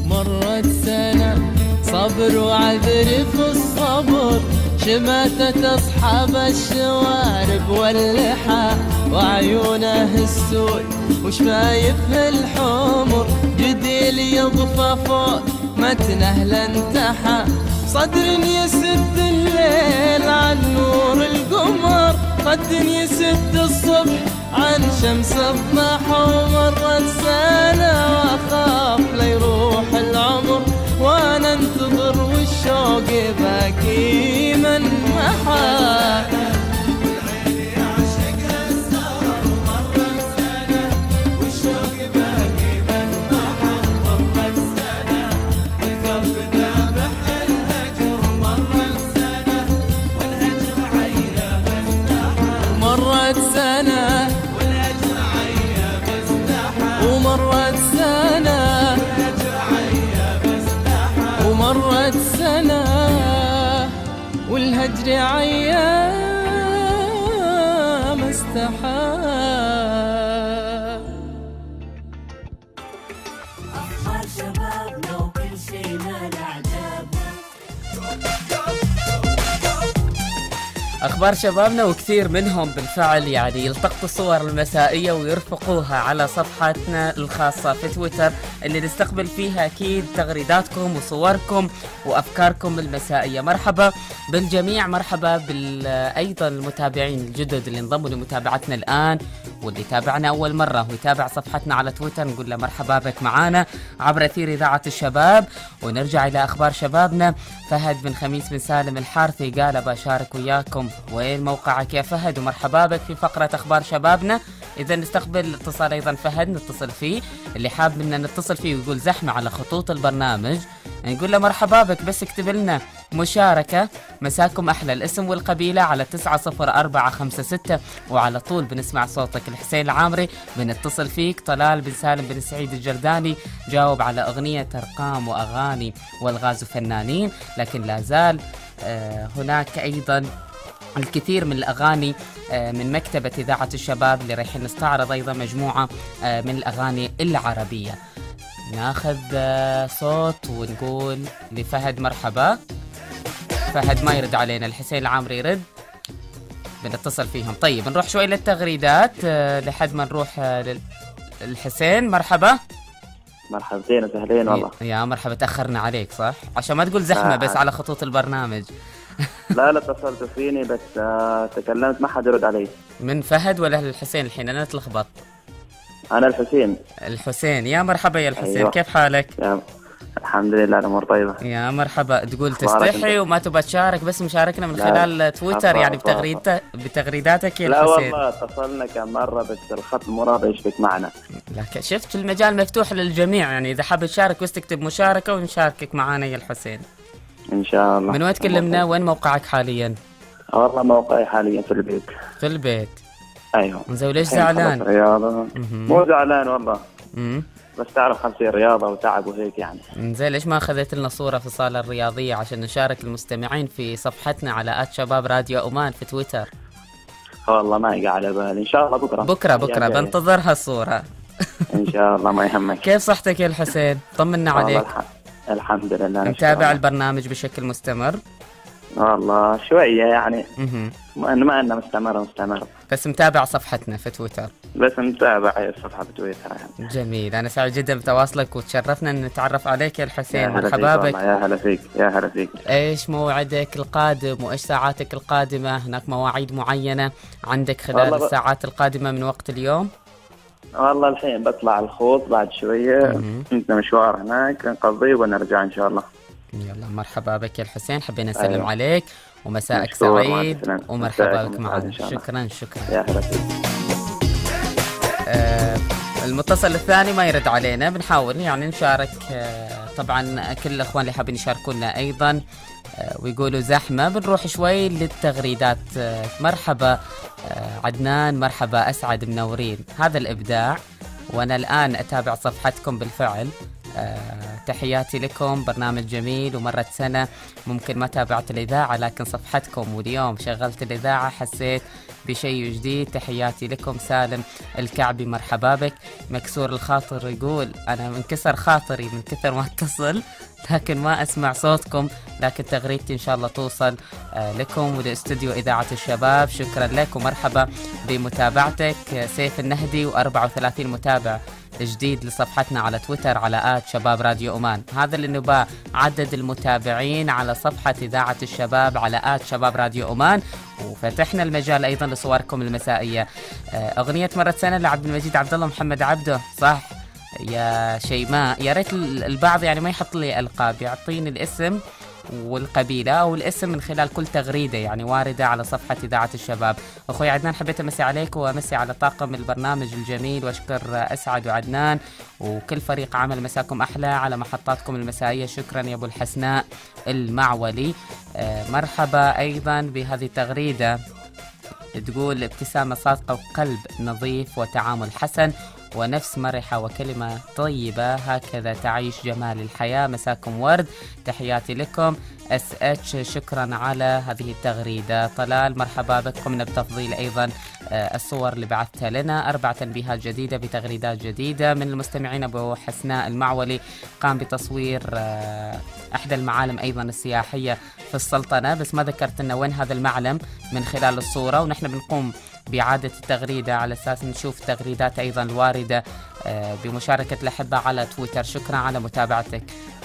صبر وعذر في الصبر، شماتت أصحاب الشوارب واللحى، وعيونه السود وشفايف الحمر، جديل يضفى فوق متنه لانتحى. صدر يسد الليل عن نور القمر، خد يسد الصبح عن شمس الضحى. ومرت سنة واخاف ليروح العمر، وانا انتظر والشوق باقي من محا. ومرت سنة والهجر عيام استحى. أخبار شبابنا وكل شي نال أعجابنا. أخبار شبابنا وكثير منهم بالفعل يعني يلتقطوا الصور المسائية ويرفقوها على صفحتنا الخاصة في تويتر، اللي نستقبل فيها أكيد تغريداتكم وصوركم وأفكاركم المسائية. مرحبا بالجميع، مرحبا أيضا المتابعين الجدد اللي انضموا لمتابعتنا الآن، واللي تابعنا أول مرة ويتابع صفحتنا على تويتر نقول له مرحبا بك معانا عبر أثير إذاعة الشباب. ونرجع إلى أخبار شبابنا. فهد بن خميس بن سالم الحارثي قال بشارك وياكم. وين موقعك يا فهد؟ ومرحبا بك في فقرة أخبار شبابنا. إذا نستقبل اتصال أيضا فهد نتصل فيه، اللي حاب إننا نتصل فيه ويقول زحمة على خطوط البرنامج نقول له مرحبا بك، بس اكتب لنا مشاركة مساكم أحلى، الاسم والقبيلة على 90456 وعلى طول بنسمع صوتك. الحسين العامري بنتصل فيك. طلال بن سالم بن سعيد الجرداني جاوب على أغنية أرقام وأغاني والغاز فنانين، لكن لا زال هناك أيضا الكثير من الأغاني من مكتبة إذاعة الشباب اللي رايحين نستعرض أيضا مجموعة من الأغاني العربية. ناخذ صوت ونقول لفهد مرحبا. فهد ما يرد علينا، الحسين العامري يرد بنتصل فيهم. طيب نروح شوي للتغريدات لحد ما نروح للحسين. مرحبا. مرحبتين وسهلين والله. يا مرحبا، تأخرنا عليك صح؟ عشان ما تقول زحمة بس على خطوط البرنامج. لا اتصلت فيني بس تكلمت ما حد يرد علي. من فهد ولا الحسين الحين؟ أنا اتلخبط. أنا الحسين. الحسين، يا مرحبا يا الحسين. أيوة. كيف حالك؟ الحمد لله الأمور طيبة. يا مرحبا. تقول تستحي وما تبى تشارك، بس مشاركنا من خلال تويتر يعني بتغريداتك يا لا الحسين. لا والله اتصلنا كم مرة بس الخط مو راضي يشبك معنا. لكن شفت المجال مفتوح للجميع، يعني إذا حاب تشارك بس تكتب مشاركة ونشاركك معانا يا الحسين إن شاء الله. من وين تكلمنا؟ وين موقعك حاليا؟ والله موقعي حاليا في البيت. في البيت. أيوه. زين، وليش زعلان؟ مو زعلان والله. بس تعرف خمسة رياضة وتعب وهيك يعني. زين، ليش ما أخذت لنا صورة في الصالة الرياضية عشان نشارك المستمعين في صفحتنا على @شباب راديو عمان في تويتر؟ والله ما يقع على بالي، إن شاء الله بكرة بنتظرها الصورة. إن شاء الله ما يهمك. كيف صحتك يا الحسين؟ طمنا عليك. الحمد لله. متابع البرنامج بشكل مستمر؟ والله شوية يعني. ما أننا مستمر بس متابع صفحتنا في تويتر؟ بس متابع الصفحة في تويتر يعني. جميل، أنا سعيد جدا بتواصلك وتشرفنا أن نتعرف عليك يا الحسين. مرحبا بك. يا هلا فيك يا هلا فيك. إيش موعدك القادم وإيش ساعاتك القادمة؟ هناك مواعيد معينة عندك خلال الساعات القادمة من وقت اليوم؟ والله الحين بطلع الخوض بعد شوية. انت مشوار هناك نقضيه ونرجع ان شاء الله. يلا مرحبا بك يا الحسين، حبينا نسلم عليك ومساءك سعيد ومرحبا بك معنا. شكرا يا هلا فيك. المتصل الثاني ما يرد علينا، بنحاول يعني نشارك. طبعا كل الاخوان اللي حابين يشاركونا ايضا ويقولوا زحمة، بنروح شوي للتغريدات. مرحبا عدنان، مرحبا أسعد، منورين، هذا الإبداع. وأنا الآن أتابع صفحتكم بالفعل. تحياتي لكم، برنامج جميل ومرت سنة ممكن ما تابعت الإذاعة، لكن صفحتكم واليوم شغلت الإذاعة حسيت بشيء جديد. تحياتي لكم. سالم الكعبي، مرحبا بك. مكسور الخاطر يقول أنا منكسر خاطري من كثر ما اتصل لكن ما أسمع صوتكم، لكن تغريدتي إن شاء الله توصل لكم ولاستوديو إذاعة الشباب. شكرا لك ومرحبا بمتابعتك. سيف النهدي و34 متابع جديد لصفحتنا على تويتر على @شباب راديو عمان. هذا اللي نباه، عدد المتابعين على صفحة إذاعة الشباب على @شباب راديو عمان. وفتحنا المجال أيضا لصوركم المسائية. أغنية مرت سنة لعبد المجيد عبد الله محمد عبده، صح يا شيماء؟ يا ريت البعض يعني ما يحط لي ألقاب، يعطيني الاسم والقبيلة أو الاسم من خلال كل تغريدة يعني واردة على صفحة إذاعة الشباب. أخوي عدنان، حبيت أمسي عليك وأمسي على طاقم البرنامج الجميل، وأشكر أسعد وعدنان وكل فريق عمل. مساكم أحلى على محطاتكم المسائية. شكرا يا أبو الحسناء المعولي. مرحبا أيضا بهذه التغريدة، تقول ابتسامة صادقة وقلب نظيف وتعامل حسن ونفس مرحة وكلمة طيبة، هكذا تعيش جمال الحياة. مساكم ورد، تحياتي لكم. SH شكرا على هذه التغريدة. طلال، مرحبا بك. قمنا بتفضيل أيضا الصور اللي بعثتها لنا. 4 تنبيهات جديدة بتغريدات جديدة من المستمعين. أبو حسناء المعولي قام بتصوير أحدى المعالم أيضا السياحية في السلطنة، بس ما ذكرت لنا وين هذا المعلم من خلال الصورة، ونحن بنقوم بإعادة التغريدة على أساس نشوف تغريدات أيضا الواردة بمشاركة الأحبة على تويتر. شكرا على متابعتك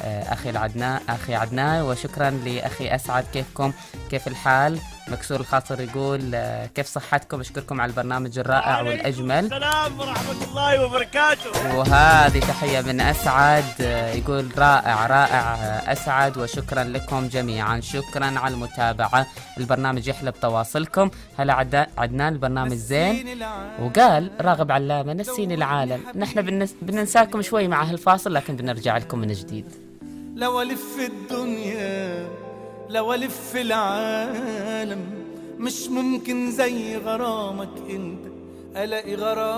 أخي عدنان، وشكرا لأخي أسعد. كيفكم؟ كيف الحال؟ مكسور الخاطر يقول كيف صحتكم؟ أشكركم على البرنامج الرائع والأجمل. السلام ورحمة الله وبركاته. وهذه تحية من أسعد، يقول رائع أسعد، وشكرا لكم جميعا. شكرا على المتابعة، البرنامج يحلى بتواصلكم. هلا عدنان، البرنامج زين. وقال راغب علامة نسيني العالم. نحن بننساكم شوي مع هالفاصل، لكن بنرجع لكم من جديد. لو ألف الدنيا لو ألف العالم مش ممكن زي غرامك انت ألاقي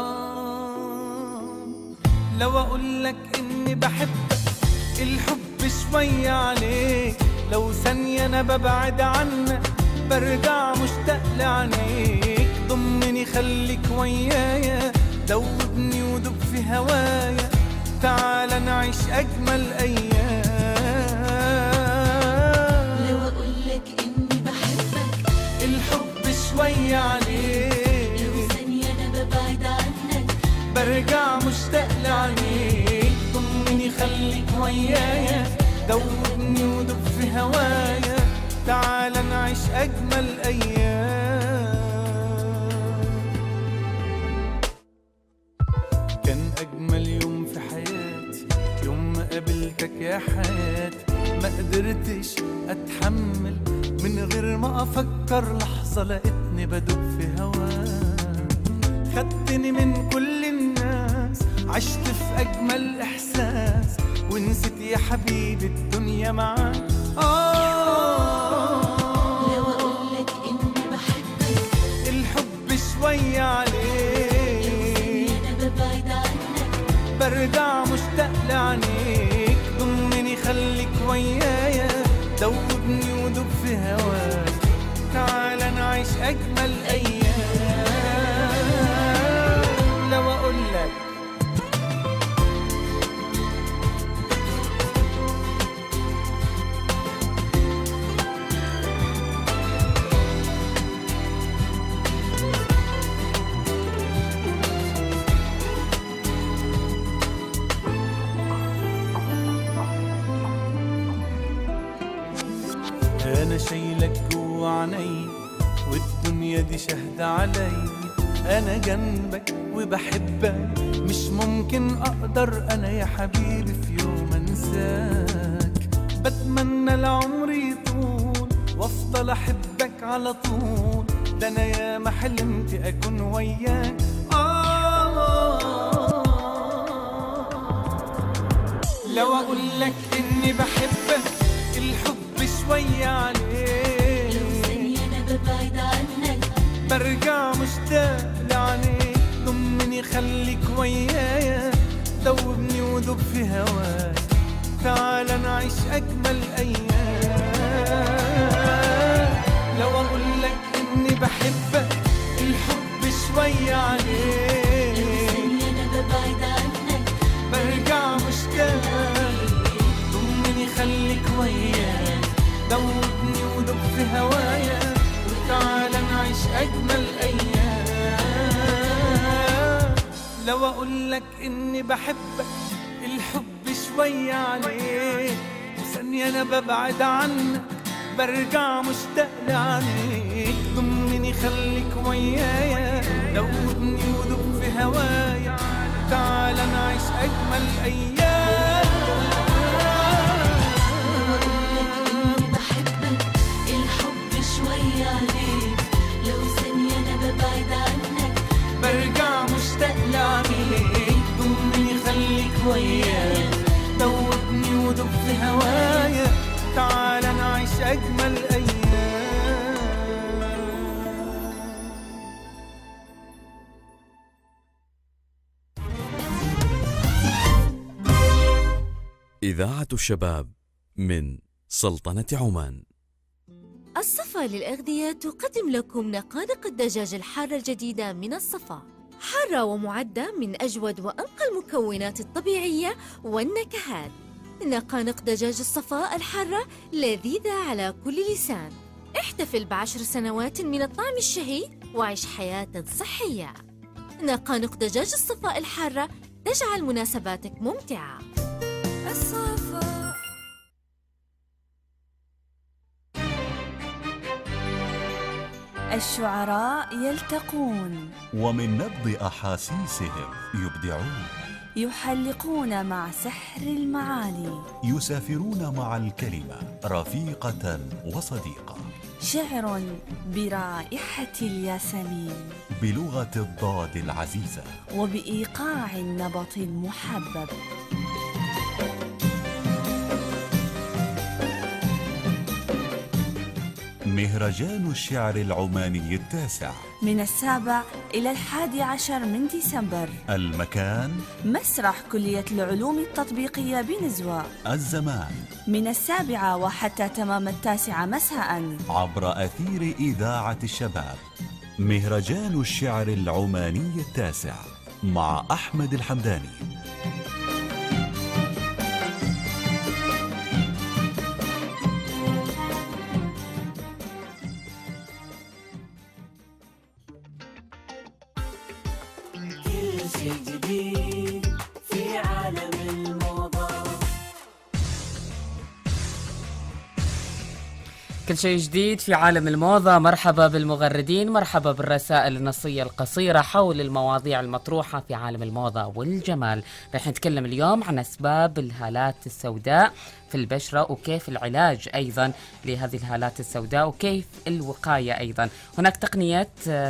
غرام. لو أقولك إني بحبك الحب شوية عليك، لو ثانية أنا ببعد عنك برجع مشتاق لعينيك. ضمني خليك ويايا، دوبني ودوب في هوايا، تعال نعيش أجمل أيام. لو أقولك إني بحبك الحب شوية عليك، لو ثانية أنا ببعد عنك برجع مشتاق لعينيك. ضمني خليك ويايا، دوبني ودوب في هوايا، تعال نعيش أجمل أيام. كان أجمل يوم في حياتي يوم ما قابلتك يا حياتي. ما قدرتش أتحمل من غير ما أفكر لحظة، لقيتني بدوب في هواك. خدتني من كل الناس، عشت في أجمل إحساس، ونسيت يا حبيبي الدنيا معاك. لو أقولك إني بحبك الحب شوية عليك، لو ثانية أنا ببعد عنك برجع مشتاق لعينيك، ضمني خليك ويايا، دوبني ودوب في هواك، تعال نعيش أجمل أيام. لو أقولك أنا شايلك جوا عيني والدنيا دي شاهدة علي، أنا جنبك وبحبك مش ممكن أقدر أنا يا حبيبي في يوم أنساك. بتمنى العمر يطول وأفضل أحبك على طول، ده أنا يا ما حلمت أكون وياك. لو أقولك إني بحبك الحب شوية عليك، لو ثانية أنا ببعد عنك برجع مشتاق لعينيك، ضمني خليك ويايا، دوبني ودوب في هواك، تعال نعيش أجمل أيام. لو أقولك إني بحبك الحب شوية عليك، لو ثانية أنا ببعد عنك برجع مشتاق، ضمني خليك ويايا، دوبني ودوب في هوايا، وتعال نعيش أجمل أيام. لو أقولك إني بحبك الحب شوية عليك، وثانية أنا ببعد عنك برجع مشتاق لعينيك، ضمني خليك ويايا، دوبني ودوب في هوايا، تعال نعيش أجمل أيام. شوية عليك، لو ثانية أنا ببعد عنك برجع مشتاق لعينيك، ضمني خليك ويايا، دوبني ودوب في هوايا، تعال نعيش أجمل أيام. إذاعة الشباب من سلطنة عمان. الصفا للأغذية تقدم لكم نقانق الدجاج الحارة الجديدة من الصفا، حارة ومعدة من أجود وأنقى المكونات الطبيعية والنكهات. نقانق دجاج الصفا الحارة لذيذة على كل لسان. احتفل ب10 سنوات من الطعم الشهي وعيش حياة صحية. نقانق دجاج الصفا الحارة تجعل مناسباتك ممتعة. الصفا. الشعراء يلتقون ومن نبض أحاسيسهم يبدعون، يحلقون مع سحر المعالي، يسافرون مع الكلمة رفيقة وصديقة، شعر برائحة الياسمين، بلغة الضاد العزيزة، وبإيقاع النبط المحبب. مهرجان الشعر العماني التاسع، من 7 إلى 11 من ديسمبر. المكان مسرح كلية العلوم التطبيقية بنزوة. الزمان من 7 وحتى تمام 9 مساء عبر أثير إذاعة الشباب. مهرجان الشعر العماني التاسع مع أحمد الحمداني. جديد في عالم الموضة. كل شيء جديد في عالم الموضة. مرحبا بالمغردين، مرحبا بالرسائل النصية القصيرة حول المواضيع المطروحة في عالم الموضة والجمال. رح نتكلم اليوم عن أسباب الهالات السوداء في البشرة وكيف العلاج أيضا لهذه الهالات السوداء وكيف الوقاية أيضا. هناك تقنية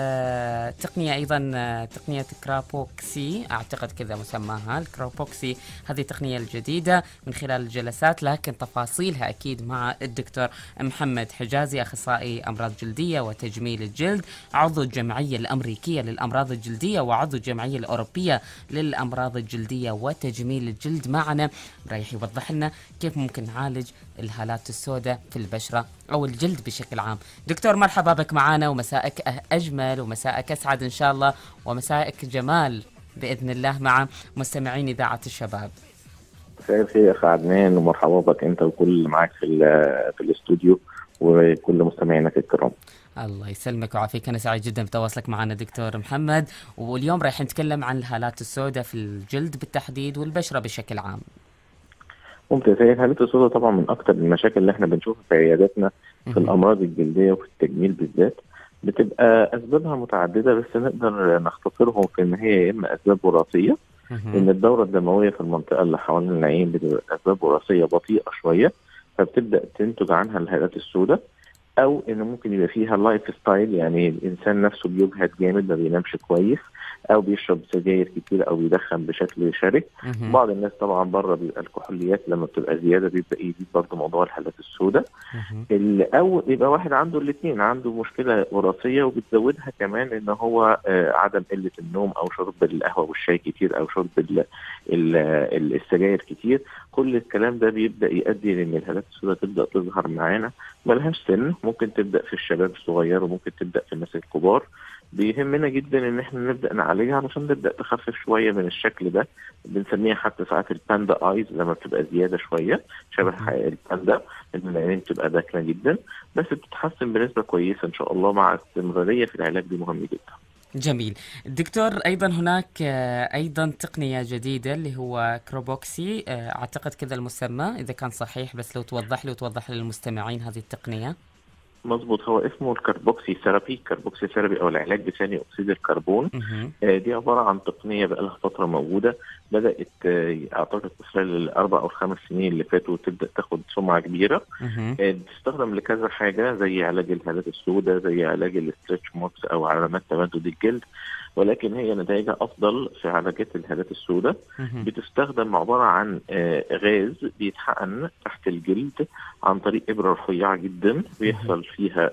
كرابوكسي، أعتقد كذا مسماها الكرابوكسي. هذه التقنية الجديدة من خلال الجلسات، لكن تفاصيلها أكيد مع الدكتور محمد محمد حجازي، أخصائي أمراض جلدية وتجميل الجلد، عضو الجمعية الأمريكية للأمراض الجلدية وعضو الجمعية الأوروبية للأمراض الجلدية وتجميل الجلد معنا، رايح يوضح لنا كيف ممكن نعالج الهالات السوداء في البشرة أو الجلد بشكل عام. دكتور مرحبا بك معنا، ومسائك أجمل ومسائك أسعد إن شاء الله، ومسائك جمال بإذن الله مع مستمعين إذاعة الشباب. مساء الخير يا أخي عدنان، ومرحبا بك أنت وكل اللي معاك في الاستوديو وكل مستمعينك الكرام. الله يسلمك ويعافيك، أنا سعيد جدا بتواصلك معنا دكتور محمد، واليوم رايح نتكلم عن الهالات السوداء في الجلد بالتحديد والبشرة بشكل عام. ممتاز. هي الهالات السوداء طبعا من أكتر المشاكل اللي احنا بنشوفها في عياداتنا في الأمراض الجلدية وفي التجميل بالذات. بتبقى أسبابها متعددة، بس نقدر نختصرهم في إن هي يا إما أسباب وراثية، إن الدورة الدموية في المنطقة اللي حوالين العين بتبقى أسباب وراثية بطيئة شوية، فبتبدأ تنتج عنها الهالات السوداء، أو إن ممكن يبقى فيها لايف ستايل، يعني الإنسان نفسه بيجهد جامد، ما بينامش كويس، أو بيشرب سجاير كتير، أو بيدخن بشكل شرس. بعض الناس طبعا بره بيبقى الكحوليات لما بتبقى زيادة بيبقى يزيد برضه موضوع الهالات السوداء. أو يبقى واحد عنده الاثنين، عنده مشكلة وراثية وبتزودها كمان إن هو عدم قلة النوم، أو شرب القهوة والشاي كتير، أو شرب السجاير كتير. كل الكلام ده بيبدأ يؤدي لأن الهالات السوداء تبدأ تظهر معانا. ملهاش سن، ممكن تبدأ في الشباب الصغير وممكن تبدأ في الناس الكبار. بيهمنا جدا ان احنا نبدا نعالجها علشان نبدا تخفف شويه من الشكل ده. بنسميها حتى ساعات الباندا ايز لما بتبقى زياده شويه شبه الباندا، ان العين بتبقى داكنه جدا، بس بتتحسن بنسبه كويسه ان شاء الله مع استمراريه في العلاج. دي مهم جدا. جميل دكتور. أيضا هناك أيضا تقنية جديدة اللي هو كروبوكسي، أعتقد كذا المسمى إذا كان صحيح، بس لو توضح للمستمعين هذه التقنية. مظبوط، هو اسمه الكربوكسي ثيرابي، كربوكسي ثيرابي او العلاج بثاني اكسيد الكربون. دي عباره عن تقنيه بقى لها فتره موجوده، بدات اعتقد خلال ال4 أو 5 سنين اللي فاتوا تبدا تاخد سمعه كبيره. بتستخدم لكذا حاجه، زي علاج الهالات السوداء، زي علاج الاسترتش ماركس او علامات تمدد الجلد، ولكن هي نتائجها افضل في علاجات الهالات السوداء. بتستخدم عباره عن غاز بيتحقن تحت الجلد عن طريق ابره رفيعه جدا، بيحصل فيها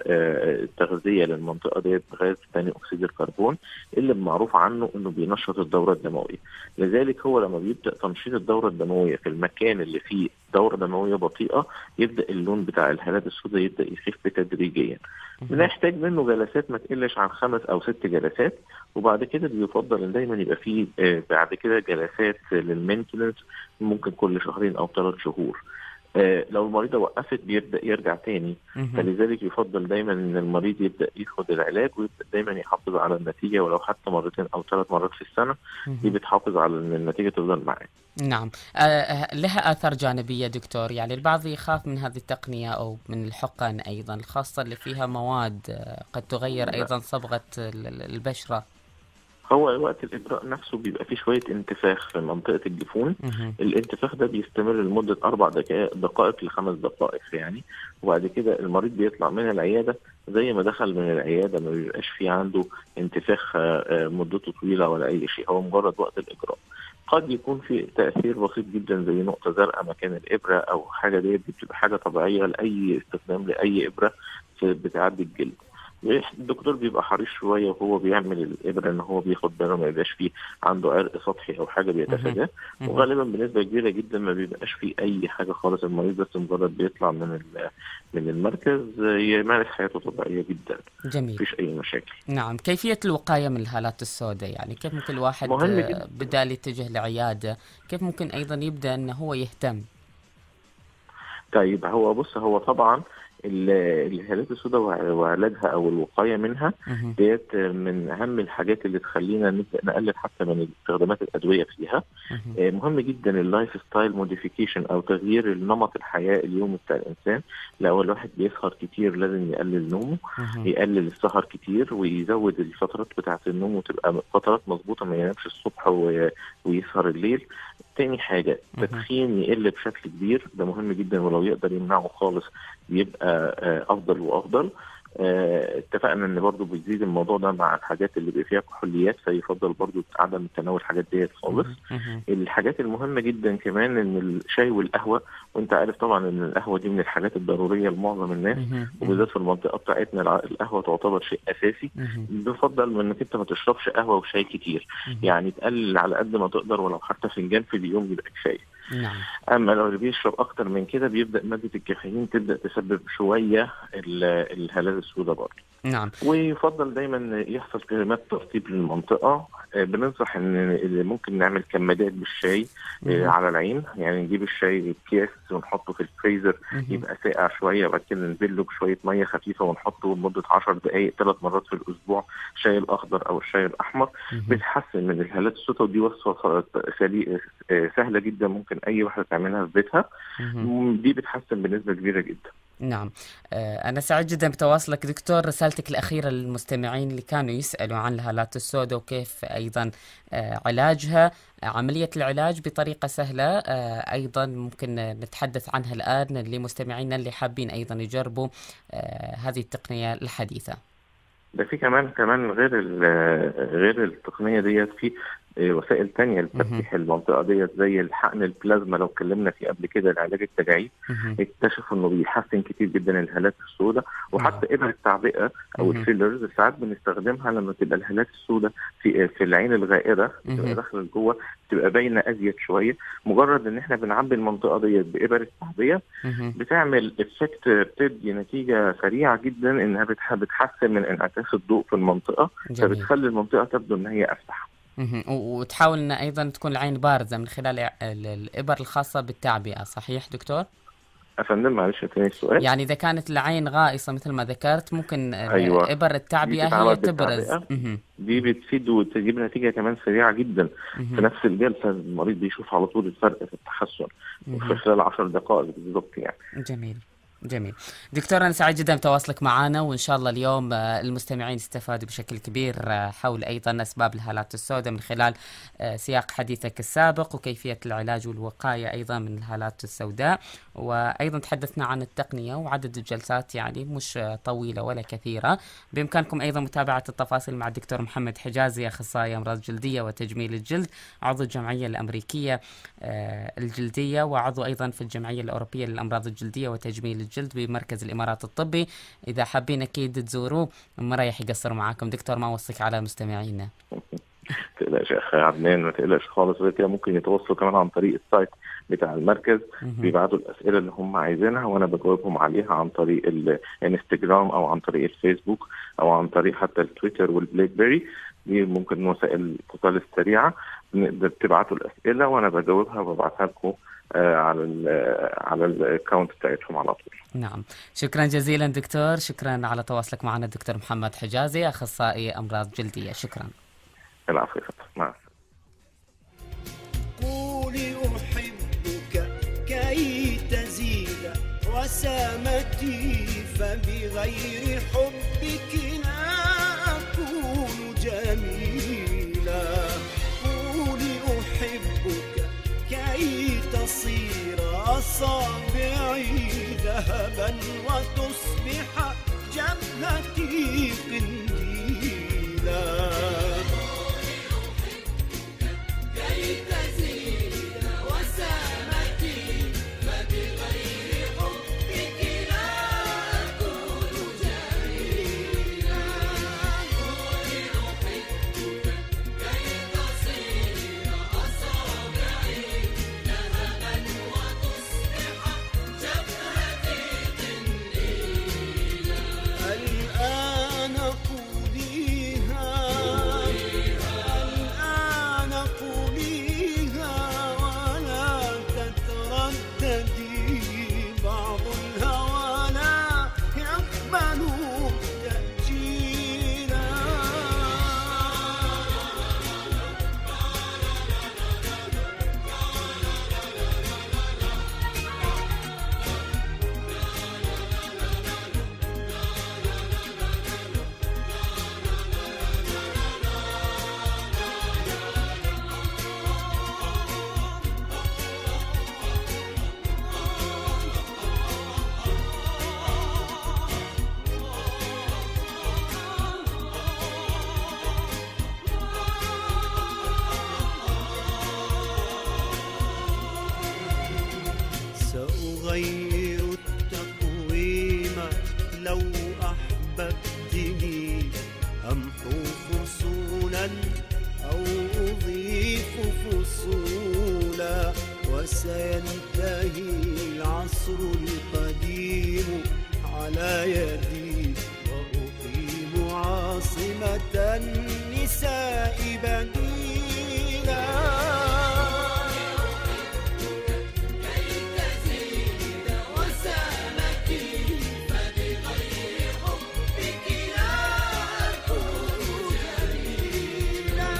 تغذيه للمنطقه ديت بغاز ثاني اكسيد الكربون، اللي معروف عنه انه بينشط الدوره الدمويه. لذلك هو لما بيبدا تنشيط الدوره الدمويه في المكان اللي فيه دوره دمويه بطيئه، يبدا اللون بتاع الهالات السوداء يبدا يخف تدريجيا. بنحتاج منه جلسات ما تقلش عن 5 أو 6 جلسات، وبعد كده بيفضل ان دايما يبقى فيه بعد كده جلسات للمينتنس، ممكن كل 2 أو 3 شهور. لو المريضة وقفت بيبدأ يرجع تاني، فلذلك يفضل دايما ان المريض يبدأ ياخد العلاج ويبدأ دايما يحافظ على النتيجة، ولو حتى 2 أو 3 مرات في السنة. دي بتحافظ على ان النتيجة تفضل معاه. نعم. لها آثار جانبية دكتور، يعني البعض يخاف من هذه التقنية أو من الحقن أيضا، خاصة اللي فيها مواد قد تغير أيضا صبغة البشرة. هو وقت الإجراء نفسه بيبقى فيه شوية انتفاخ في منطقة الجفون. الانتفاخ ده بيستمر لمدة 4 دقائق ل5 دقائق يعني، وبعد كده المريض بيطلع من العيادة زي ما دخل من العيادة، ما بيبقاش فيه عنده انتفاخ مدته طويلة ولا أي شيء، هو مجرد وقت الإجراء. قد يكون في تأثير بسيط جدا زي نقطة زرقاء مكان الإبرة أو حاجة، دي بتبقى حاجة طبيعية لأي استخدام لأي إبرة بتعدي الجلد. الدكتور بيبقى حريص شويه وهو بيعمل الابره ان هو بياخد باله ما يبقاش فيه عنده عرق سطحي او حاجه بيتفاداه، وغالبا بنسبه كبيره جدا ما بيبقاش فيه اي حاجه خالص. المريض بس مجرد بيطلع من المركز يمارس حياته طبيعيه جدا. جميل. مفيش اي مشاكل. نعم. كيفيه الوقايه من الهالات السوداء، يعني كيف ممكن الواحد بدال يتجه لعياده، كيف ممكن ايضا يبدا انه هو يهتم؟ طيب هو بص، هو طبعا الهالات السوداء وعلاجها او الوقايه منها ديت من اهم الحاجات اللي تخلينا نبدا نقلل حتى من استخدامات الادويه فيها. مهم جدا اللايف ستايل موديفيكيشن او تغيير النمط الحياه اليومي بتاع الانسان. لو الواحد بيسهر كتير لازم يقلل نومه، يقلل السهر كتير ويزود الفترات بتاعه النوم وتبقى فترات مظبوطه، ما ينامش الصبح ويسهر الليل. تاني حاجة تدخين يقل بشكل كبير، ده مهم جدا، ولو يقدر يمنعه خالص يبقى أفضل وأفضل. اتفقنا ان برضو بيزيد الموضوع ده مع الحاجات اللي بيبقى فيها كحوليات، فيفضل برضو عدم تناول الحاجات ديت خالص. الحاجات المهمه جدا كمان ان الشاي والقهوه، وانت عارف طبعا ان القهوه دي من الحاجات الضروريه لمعظم الناس، وبالذات في المنطقه بتاعتنا القهوه تعتبر شيء اساسي. بيفضل انك انت ما تشربش قهوه وشاي كتير، يعني تقلل على قد ما تقدر، ولو حتى فنجان في اليوم يبقى كفايه. نعم. اما لو اللي بيشرب اكتر من كده بيبدا ماده الكافيين تبدا تسبب شويه الهالات السوداء برضه. نعم. ويفضل دايما يحصل كلمات ترطيب للمنطقه. بننصح ان ممكن نعمل كمادات بالشاي على العين، يعني نجيب الشاي اكياس ونحطه في الفريزر يبقى ساقع شويه، وبعد كده ننزله بشويه ميه خفيفه ونحطه لمده 10 دقائق 3 مرات في الاسبوع، الشاي الاخضر او الشاي الاحمر. بتحسن من الهالات السوداء، ودي وصفه سهله جدا ممكن اي واحده تعملها في بيتها. دي بتحسن بنسبه كبيره جدا. نعم. أنا سعيد جدا بتواصلك دكتور. رسالتك الأخيرة للمستمعين اللي كانوا يسألوا عن الهالات السوداء وكيف أيضا علاجها، عملية العلاج بطريقة سهلة أيضا ممكن نتحدث عنها الآن لمستمعينا اللي حابين أيضا يجربوا هذه التقنية الحديثة. ده في كمان غير التقنية ديت، في وسائل تانية لتفتيح المنطقة ديت زي الحقن البلازما لو اتكلمنا فيه قبل كده، العلاج التجاعيد. اكتشفوا انه بيحسن كتير جدا الهالات السوداء. وحتى ابر التعبئة او الفيلرز ساعات بنستخدمها لما تبقى الهالات السوداء في العين الغائرة تبقى داخله جوه، تبقى باينه ازيد شويه. مجرد ان احنا بنعبي المنطقه ديت بابر التعبئه بتعمل افكت، بتدي نتيجه سريعه جدا انها بتحسن من انعكاس الضوء في المنطقه. فبتخلي المنطقه تبدو ان هي افتح. وتحاول ان ايضا تكون العين بارزه من خلال الابر الخاصه بالتعبئه. صحيح دكتور؟ افندم معلش تاني السؤال. يعني اذا كانت العين غائصه مثل ما ذكرت ممكن ابر التعبئه هي تبرز. دي بتفيد وتجيب نتيجه كمان سريعه جدا. في نفس الجلسه المريض بيشوف على طول الفرق في التحسن في خلال 10 دقائق بالضبط يعني. جميل دكتور، أنا سعيد جدا بتواصلك معنا، وإن شاء الله اليوم المستمعين استفادوا بشكل كبير حول أيضا أسباب الهالات السوداء من خلال سياق حديثك السابق وكيفية العلاج والوقاية أيضا من الهالات السوداء. وأيضا تحدثنا عن التقنية وعدد الجلسات يعني مش طويلة ولا كثيرة. بإمكانكم أيضا متابعة التفاصيل مع الدكتور محمد حجازي، أخصائي أمراض جلدية وتجميل الجلد، عضو الجمعية الأمريكية الجلدية، وعضو أيضا في الجمعية الأوروبية للأمراض الجلدية وتجميل الجلد بمركز الإمارات الطبي. إذا حابين أكيد تزوروه ما رايح يقصر معاكم. دكتور ما وصيك على مستمعينا؟ تقلقش يا أخي عدنان، ما تقلقش خالص. غير كده ممكن يتواصلوا كمان عن طريق السايت بتاع المركز، بيبعتوا الأسئلة اللي هم عايزينها وأنا بجاوبهم عليها عن طريق الانستجرام أو عن طريق الفيسبوك أو عن طريق حتى التويتر والبلاك بيري. دي ممكن وسائل الاتصال السريعة، نقدر تبعتوا الأسئلة وأنا بجاوبها وببعتها لكم على الاكونت بتاعتهم على طول. نعم، شكرا جزيلا دكتور، شكرا على تواصلك معنا الدكتور محمد حجازي، أخصائي أمراض جلدية. شكرا. العفو يا فندم، مع قولي أحبك كي تزيد وسامتي، فبغير حبك لا أكون جميلا. قولي أحبك كي تصير أصابعي ذهبا وتصبح جبهتي قنديلا. كي تزيد وسامتي، فبغير حبك لا أكون جميلا. قولي أحبك كي تصير أصابعي ذهبا وتصبح جبهتي قنديلا. الآن قوليها سينتهي العصر القديم على يدي وأقيم عاصمة النساء بديلا كي تزيد وسامتي فبغير حبك لا أكون جميلا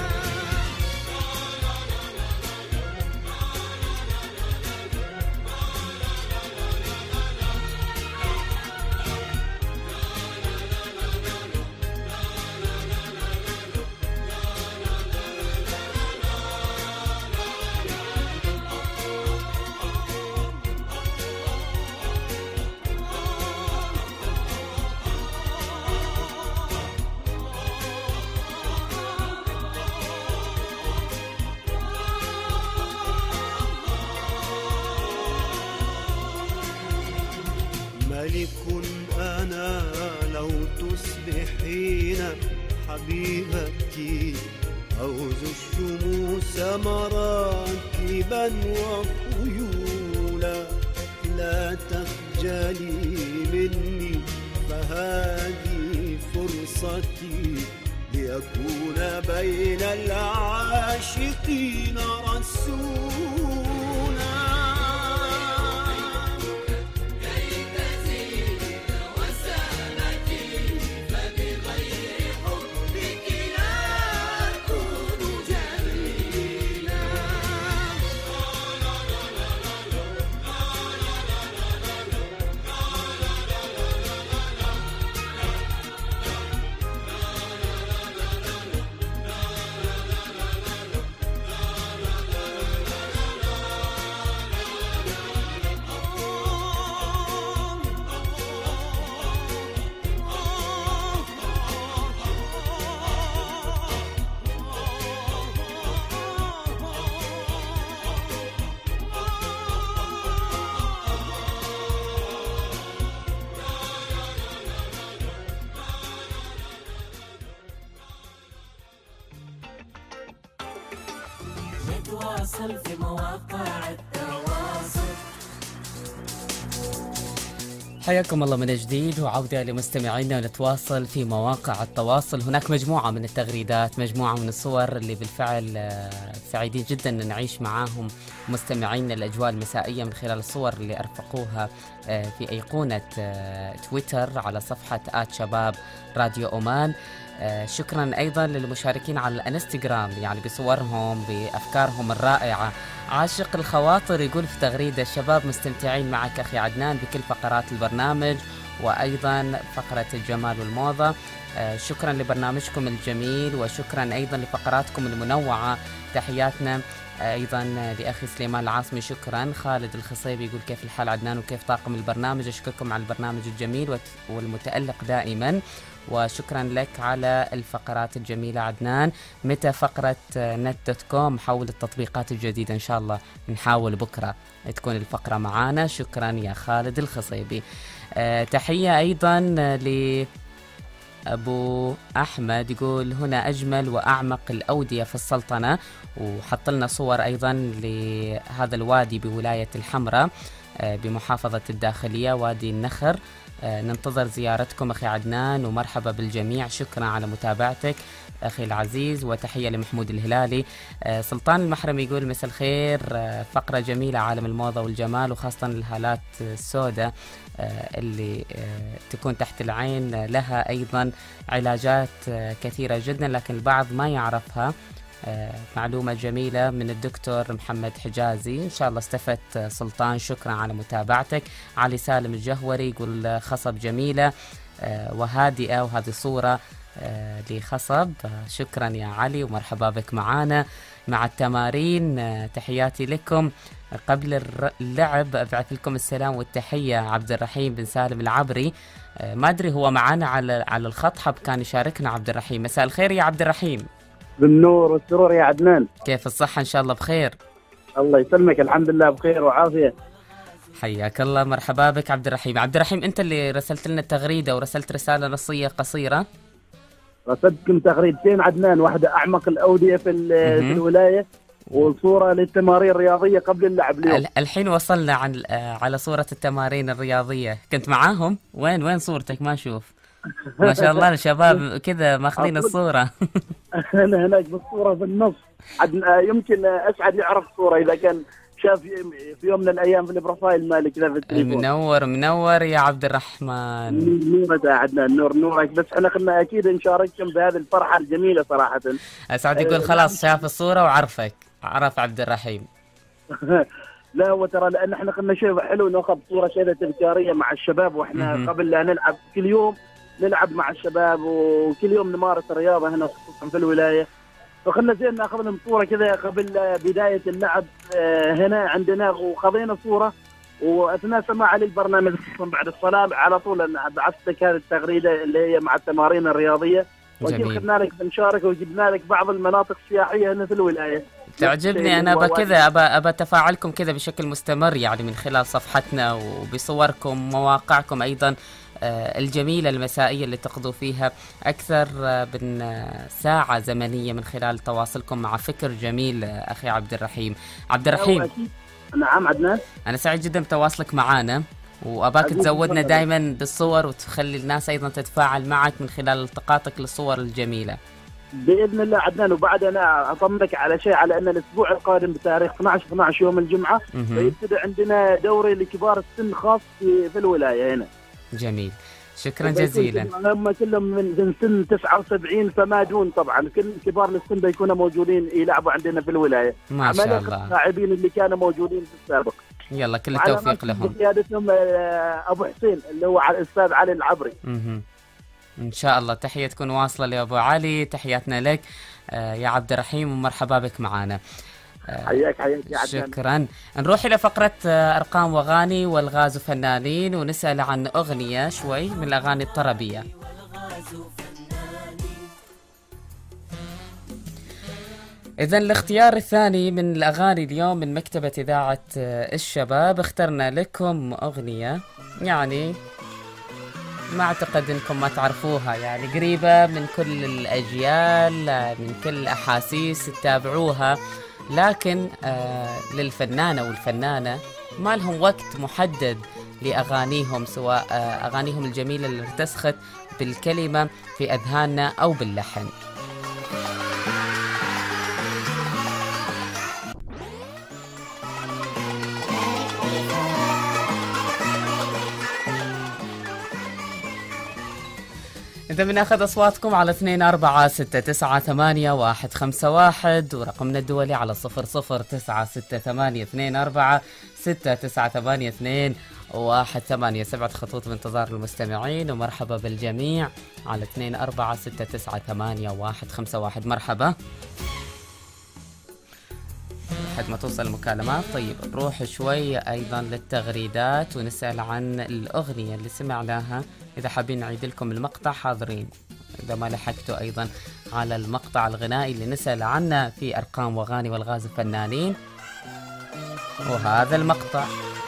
ملك أنا لو تصبحين حبيبتي أوز الشموس مراكبا وخيولا لا تخجلي مني فهذه فرصتي ليكون بين العاشقين رسولا نتواصل في مواقع التواصل. حياكم الله من جديد وعودة لمستمعينا ونتواصل في مواقع التواصل. هناك مجموعة من التغريدات، مجموعة من الصور اللي بالفعل سعيدين جدا أن نعيش معاهم مستمعينا الأجواء المسائية من خلال الصور اللي أرفقوها في أيقونة تويتر على صفحة @شباب راديو أومان. شكرا أيضا للمشاركين على الانستغرام يعني بصورهم بأفكارهم الرائعة. عاشق الخواطر يقول في تغريدة: الشباب مستمتعين معك أخي عدنان بكل فقرات البرنامج وأيضا فقرة الجمال والموضة. شكرا لبرنامجكم الجميل وشكرا أيضا لفقراتكم المنوعة. تحياتنا أيضا لأخي سليمان العاصمي. شكرا. خالد الخصيبي يقول: كيف الحال عدنان وكيف طاقم البرنامج؟ أشكركم على البرنامج الجميل والمتألق دائما وشكرا لك على الفقرات الجميلة عدنان. متى فقرة net.com حول التطبيقات الجديدة؟ إن شاء الله نحاول بكرة تكون الفقرة معانا. شكرا يا خالد الخصيبي. تحية أيضا لأبو أحمد يقول: هنا أجمل وأعمق الأودية في السلطنة، وحط لنا صور أيضا لهذا الوادي بولاية الحمراء بمحافظة الداخلية وادي النخر. ننتظر زيارتكم أخي عدنان ومرحبا بالجميع. شكرا على متابعتك أخي العزيز. وتحية لمحمود الهلالي. سلطان المحرم يقول: مساء الخير، فقرة جميلة عالم الموضة والجمال وخاصة الهالات السوداء اللي تكون تحت العين لها أيضا علاجات كثيرة جدا لكن البعض ما يعرفها. معلومة جميلة من الدكتور محمد حجازي. إن شاء الله استفدت سلطان. شكرا على متابعتك. علي سالم الجهوري يقول: خصب جميلة وهادئة، وهذه صورة لخصب. شكرا يا علي ومرحبا بك معانا مع التمارين. تحياتي لكم. قبل اللعب أبعث لكم السلام والتحية عبد الرحيم بن سالم العبري. ما أدري هو معانا على الخط، حب كان يشاركنا. عبد الرحيم مساء الخير يا عبد الرحيم. بالنور والسرور يا عدنان. كيف الصحة؟ إن شاء الله بخير. الله يسلمك، الحمد لله بخير وعافية. حياك الله، مرحبا بك عبد الرحيم. عبد الرحيم أنت اللي رسلت لنا التغريدة ورسلت رسالة نصية قصيرة. رسلتكم تغريدتين عدنان، واحدة أعمق الأودية في الولاية وصورة للتمارين الرياضية قبل اللعب اليوم. الحين وصلنا على صورة التمارين الرياضية، كنت معاهم؟ وين صورتك؟ ما أشوف. ما شاء الله الشباب كذا ماخذين الصورة. أنا هناك بالصورة في النص، يمكن أسعد يعرف الصورة إذا كان شاف في يوم من الأيام في البروفايل مالي كذا في التليفون. منور يا عبد الرحمن. نورك يا عدنان، نورك. بس احنا كنا أكيد نشارككم بهذه الفرحة الجميلة صراحة. أسعد يقول خلاص شاف الصورة وعرفك، عرف عبد الرحيم. لا هو ترى لأن احنا كنا شيء حلو ناخذ صورة كذا تذكارية مع الشباب، واحنا قبل لا نلعب كل يوم نلعب مع الشباب، وكل يوم نمارس الرياضة هنا خصوصا في الولاية. فخلنا زين ناخذ لهم صورة كذا قبل بداية اللعب هنا عندنا، وخذينا صورة وأثناء سماع للبرنامج خصوصا بعد الصلاة على طول بعثت لك هذه التغريدة اللي هي مع التمارين الرياضية، وأكيد خدنا لك بنشارك وجبنا لك بعض المناطق السياحية هنا في الولاية. تعجبني أنا بكذا أبى تفاعلكم كذا بشكل مستمر، يعني من خلال صفحتنا وبصوركم مواقعكم أيضا الجميلة المسائية اللي تقضوا فيها أكثر من ساعة زمنية من خلال تواصلكم مع فكر جميل أخي عبد الرحيم. عبد الرحيم. نعم عدنان. أنا سعيد جدا بتواصلك معنا، وأباك تزودنا دائما بالصور وتخلي الناس أيضا تتفاعل معك من خلال التقاطك للصور الجميلة بإذن الله عدنان. وبعد أنا أطمنك على شيء، على أن الأسبوع القادم بتاريخ 12 يوم الجمعة سيبتدئ عندنا دوري لكبار السن خاص في الولاية هنا. جميل، شكرا جزيلا. هم كلهم من سن 79 فما دون، طبعا كل كبار السن بيكونوا موجودين يلعبوا عندنا في الولاية. ما شاء الله. اللاعبين اللي كانوا موجودين في السابق. يلا كل التوفيق لهم. بقيادتهم أبو حسين اللي هو الأستاذ علي العبري. إن شاء الله تحية تكون واصلة لأبو علي، تحياتنا لك يا عبد الرحيم ومرحبا بك معنا. حياك يا عدنان. شكرا. نروح إلى فقرة أرقام وأغاني والغاز وفنانين، ونسأل عن أغنية شوي من الأغاني الطربية. إذن الاختيار الثاني من الأغاني اليوم من مكتبة إذاعة الشباب، اخترنا لكم أغنية يعني ما أعتقد أنكم ما تعرفوها، يعني قريبة من كل الأجيال، من كل الأحاسيس تتابعوها، لكن للفنانة والفنانة ما لهم وقت محدد لأغانيهم، سواء أغانيهم الجميلة اللي ارتسخت بالكلمة في أذهاننا أو باللحن. إذا بناخذ أصواتكم على 24698151 ورقمنا الدولي على 00968246982 7 خطوط بانتظار المستمعين، ومرحبا بالجميع على 24698151. مرحبا. لحد ما توصل المكالمات. طيب نروح شوي أيضا للتغريدات ونسأل عن الأغنية اللي سمعناها. إذا حابين نعيد لكم المقطع حاضرين، إذا ما لحقتوا أيضا على المقطع الغنائي اللي نسأل عنه في أرقام وأغاني والغاز الفنانين، وهذا المقطع.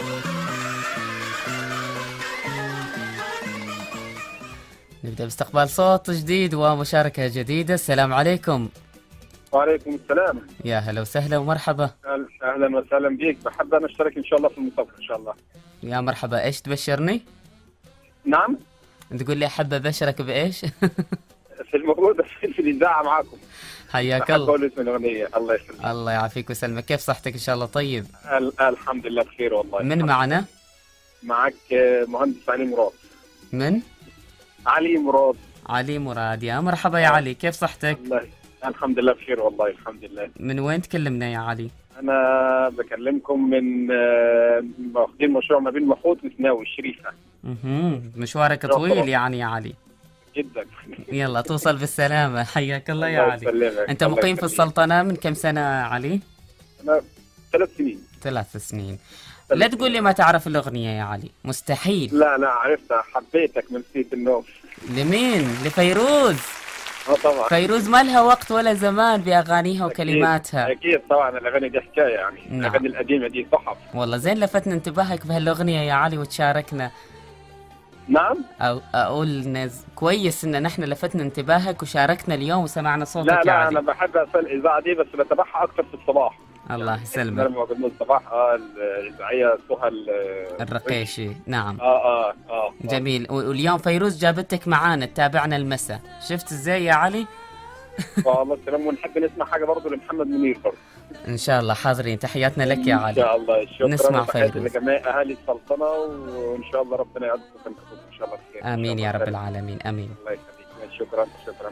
نبدأ باستقبال صوت جديد ومشاركة جديدة. السلام عليكم. وعليكم السلام. يا هلا وسهلا ومرحبا. اهلا وسهلا بك، بحب انا اشترك ان شاء الله في المسابقه ان شاء الله. يا مرحبا. ايش تبشرني؟ نعم؟ تقول لي احب ابشرك بايش؟ في الموجودة في الاذاعه معاكم. حياك الله. اقول اسم الاغنيه. الله يسلمك. الله يعافيك ويسلمك. كيف صحتك ان شاء الله؟ طيب الحمد لله بخير والله. من معنا؟ معك مهندس علي مراد. من؟ علي مراد. علي مراد. يا مرحبا يا علي، كيف صحتك؟ الله الحمد لله بخير والله الحمد لله. من وين تكلمنا يا علي؟ أنا بكلمكم من واخدين مشروع ما بين مخوط وسناوي الشريفة. مشوارك طويل يعني يا علي. جدا. يلا توصل بالسلامة. حياك الله يا علي. أنت مقيم في السلطنة من كم سنة علي؟ أنا 3 سنين. 3 سنين. لا تقول لي ما تعرف الأغنية يا علي، مستحيل. لا عرفتها، حبيتك من نسيت النوم. لمين؟ لفيروز. طبعا فيروز ما لها وقت ولا زمان بأغانيها وكلماتها. أكيد طبعا، الأغاني دي حكاية يعني. نعم. الأغاني القديمة دي صحف. والله زين لفتنا انتباهك بهالأغنية يا علي وتشاركنا. نعم. أو أقول كويس إن نحن لفتنا انتباهك وشاركنا اليوم وسمعنا صوتك لا يا علي. أنا بحب الإذاعة دي، بس بتابعها أكثر في الصباح. الله يسلمك. موجود من الصباح. الإذاعية سهى الرقيشي. نعم. جميل. واليوم فيروز جابتك معانا تتابعنا المساء، شفت ازاي يا علي؟ والله السلام. ونحب نسمع حاجة برضه لمحمد منير برضه. ان شاء الله حاضرين، تحياتنا لك يا علي. ان شاء الله. شكرا. نسمع فيروز لجميع اهالي السلطنه، وان شاء الله ربنا يعزكم ان شاء الله خير. امين يا رب العالمين. امين. الله يخليك. شكرا.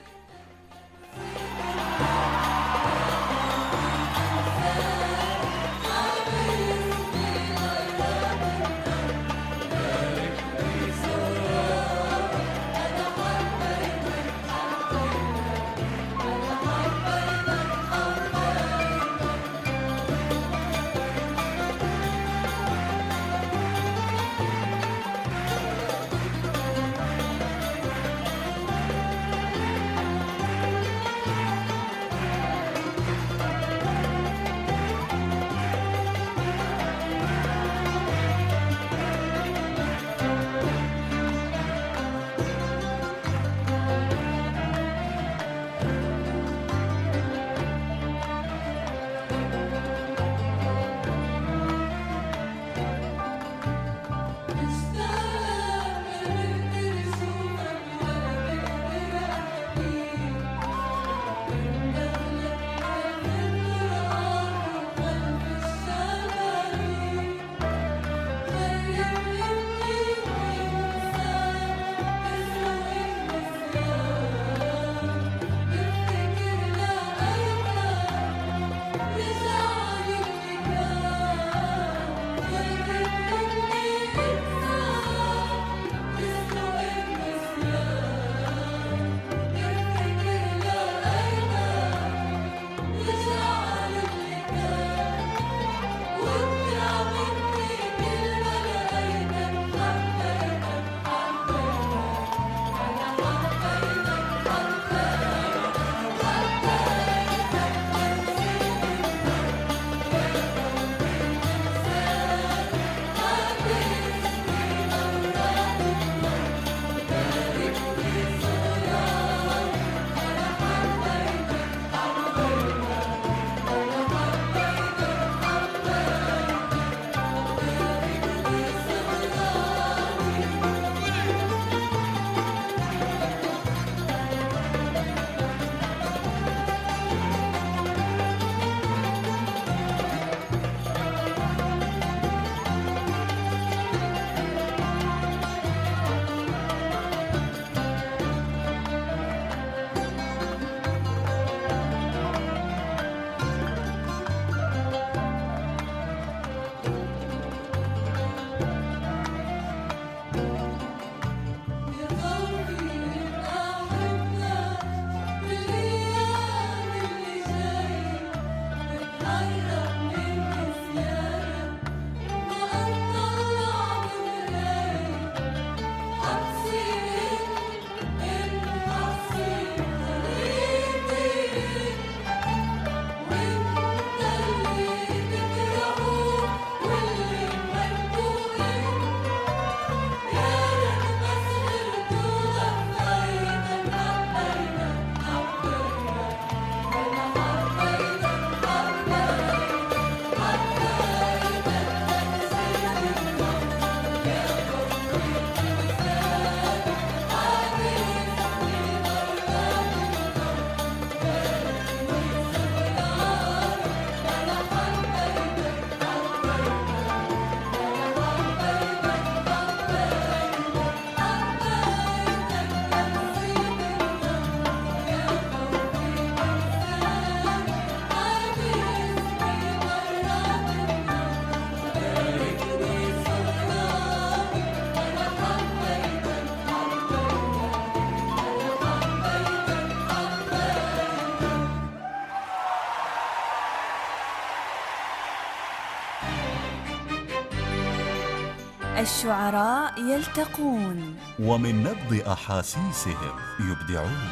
الشعراء يلتقون ومن نبض أحاسيسهم يبدعون،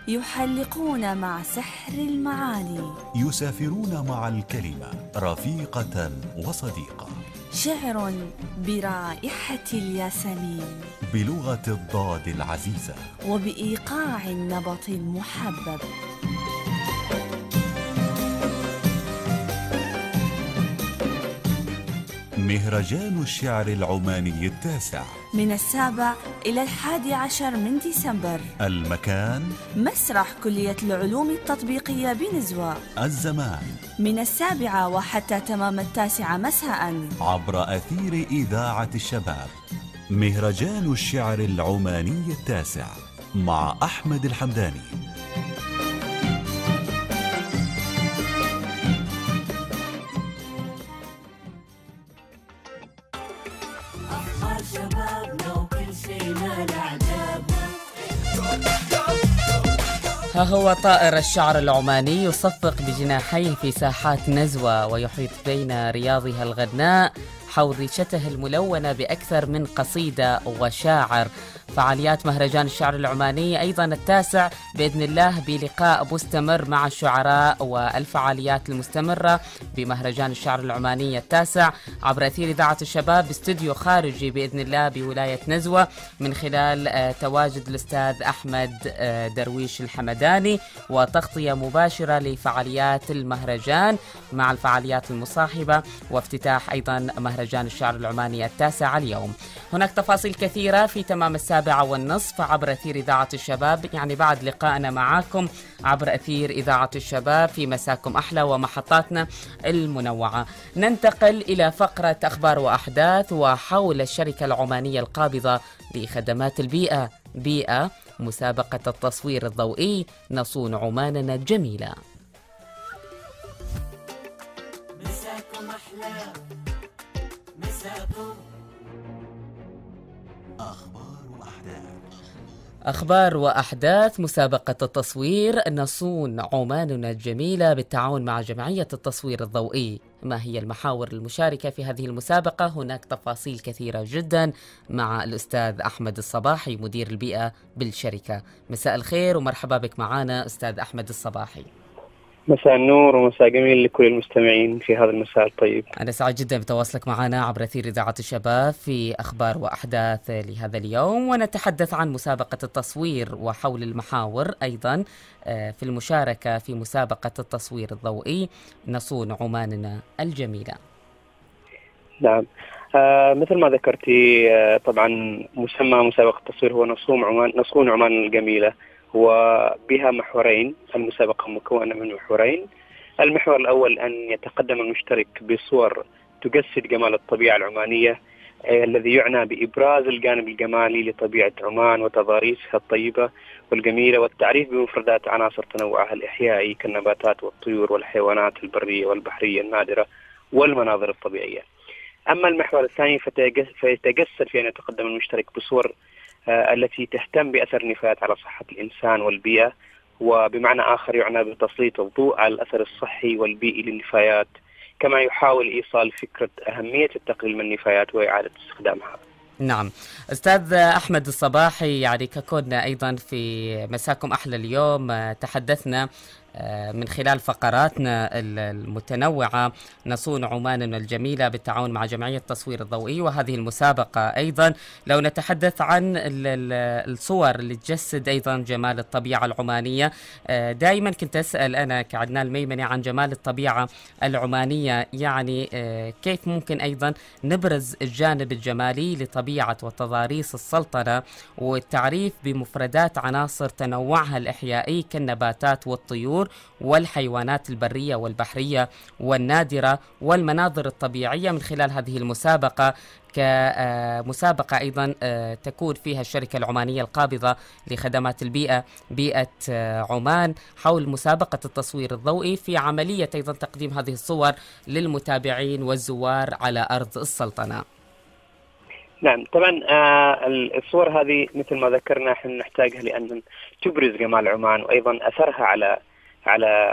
يحلقون مع سحر المعاني، يسافرون مع الكلمة رفيقة وصديقة. شعر برائحة الياسمين، بلغة الضاد العزيزة، وبإيقاع النبط المحبب. مهرجان الشعر العماني التاسع من 7 إلى 11 من ديسمبر. المكان مسرح كلية العلوم التطبيقية بنزوة. الزمان من 7 وحتى تمام 9 مساء عبر أثير إذاعة الشباب. مهرجان الشعر العماني التاسع مع أحمد الحمداني. ها هو طائر الشعر العماني يصفق بجناحيه في ساحات نزوة ويحيط بين رياضها الغناء حورشته الملونة بأكثر من قصيدة وشاعر. فعاليات مهرجان الشعر العماني أيضا التاسع بإذن الله بلقاء مستمر مع الشعراء والفعاليات المستمرة بمهرجان الشعر العماني التاسع عبر أثير إذاعة الشباب باستوديو خارجي بإذن الله بولاية نزوة من خلال تواجد الأستاذ أحمد درويش الحمداني وتغطية مباشرة لفعاليات المهرجان مع الفعاليات المصاحبة وافتتاح أيضا مهرجان الشعر العماني التاسع اليوم. هناك تفاصيل كثيرة في تمام 7:30 عبر أثير إذاعة الشباب، يعني بعد لقائنا معاكم عبر أثير إذاعة الشباب في مساكم أحلى ومحطاتنا المنوعة. ننتقل إلى فقرة أخبار وأحداث وحول الشركة العمانية القابضة لخدمات البيئة بيئة مسابقة التصوير الضوئي نصون عماننا الجميلة. مساكم أحلى مساكم أخبار وأحداث مسابقة التصوير نصون عماننا الجميلة بالتعاون مع جمعية التصوير الضوئي. ما هي المحاور المشاركة في هذه المسابقة؟ هناك تفاصيل كثيرة جدا مع الأستاذ أحمد الصباحي مدير البيئة بالشركة. مساء الخير ومرحبا بك معنا أستاذ أحمد الصباحي. مساء النور ومساء جميل لكل المستمعين في هذا المساء الطيب. أنا سعيد جدا بتواصلك معنا عبر أثير إذاعة الشباب في أخبار وأحداث لهذا اليوم، ونتحدث عن مسابقة التصوير وحول المحاور أيضا في المشاركة في مسابقة التصوير الضوئي نصون عماننا الجميلة. نعم، مثل ما ذكرتي طبعا مسمى مسابقة التصوير هو نصون عمان الجميلة، وبها محورين. المسابقة مكونة من محورين. المحور الأول أن يتقدم المشترك بصور تجسد جمال الطبيعة العمانية الذي يعنى بإبراز الجانب الجمالي لطبيعة عمان وتضاريسها الطيبة والجميلة والتعريف بمفردات عناصر تنوعها الإحيائي كالنباتات والطيور والحيوانات البرية والبحرية النادرة والمناظر الطبيعية. أما المحور الثاني فيتجسد في أن يتقدم المشترك بصور التي تهتم بأثر النفايات على صحة الإنسان والبيئة، وبمعنى آخر يعنى بتسليط الضوء على الأثر الصحي والبيئي للنفايات، كما يحاول إيصال فكرة أهمية التقليل من النفايات وإعادة استخدامها. نعم أستاذ أحمد الصباحي، يعني ككنا أيضا في مساكم أحلى اليوم تحدثنا من خلال فقراتنا المتنوعة نصون عماننا الجميلة بالتعاون مع جمعية التصوير الضوئي وهذه المسابقة. أيضا لو نتحدث عن الصور اللي تجسد أيضا جمال الطبيعة العمانية، دائما كنت أسأل أنا كعدنان الميمني عن جمال الطبيعة العمانية، يعني كيف ممكن أيضا نبرز الجانب الجمالي لطبيعة وتضاريس السلطنة والتعريف بمفردات عناصر تنوعها الإحيائي كالنباتات والطيور والحيوانات البرية والبحرية والنادرة والمناظر الطبيعية من خلال هذه المسابقة كمسابقة أيضا تكون فيها الشركة العمانية القابضة لخدمات البيئة بيئة عمان حول مسابقة التصوير الضوئي في عملية أيضا تقديم هذه الصور للمتابعين والزوار على أرض السلطنة. نعم طبعا الصور هذه مثل ما ذكرنا احنا نحتاجها لأن تبرز جمال عمان وأيضا أثرها على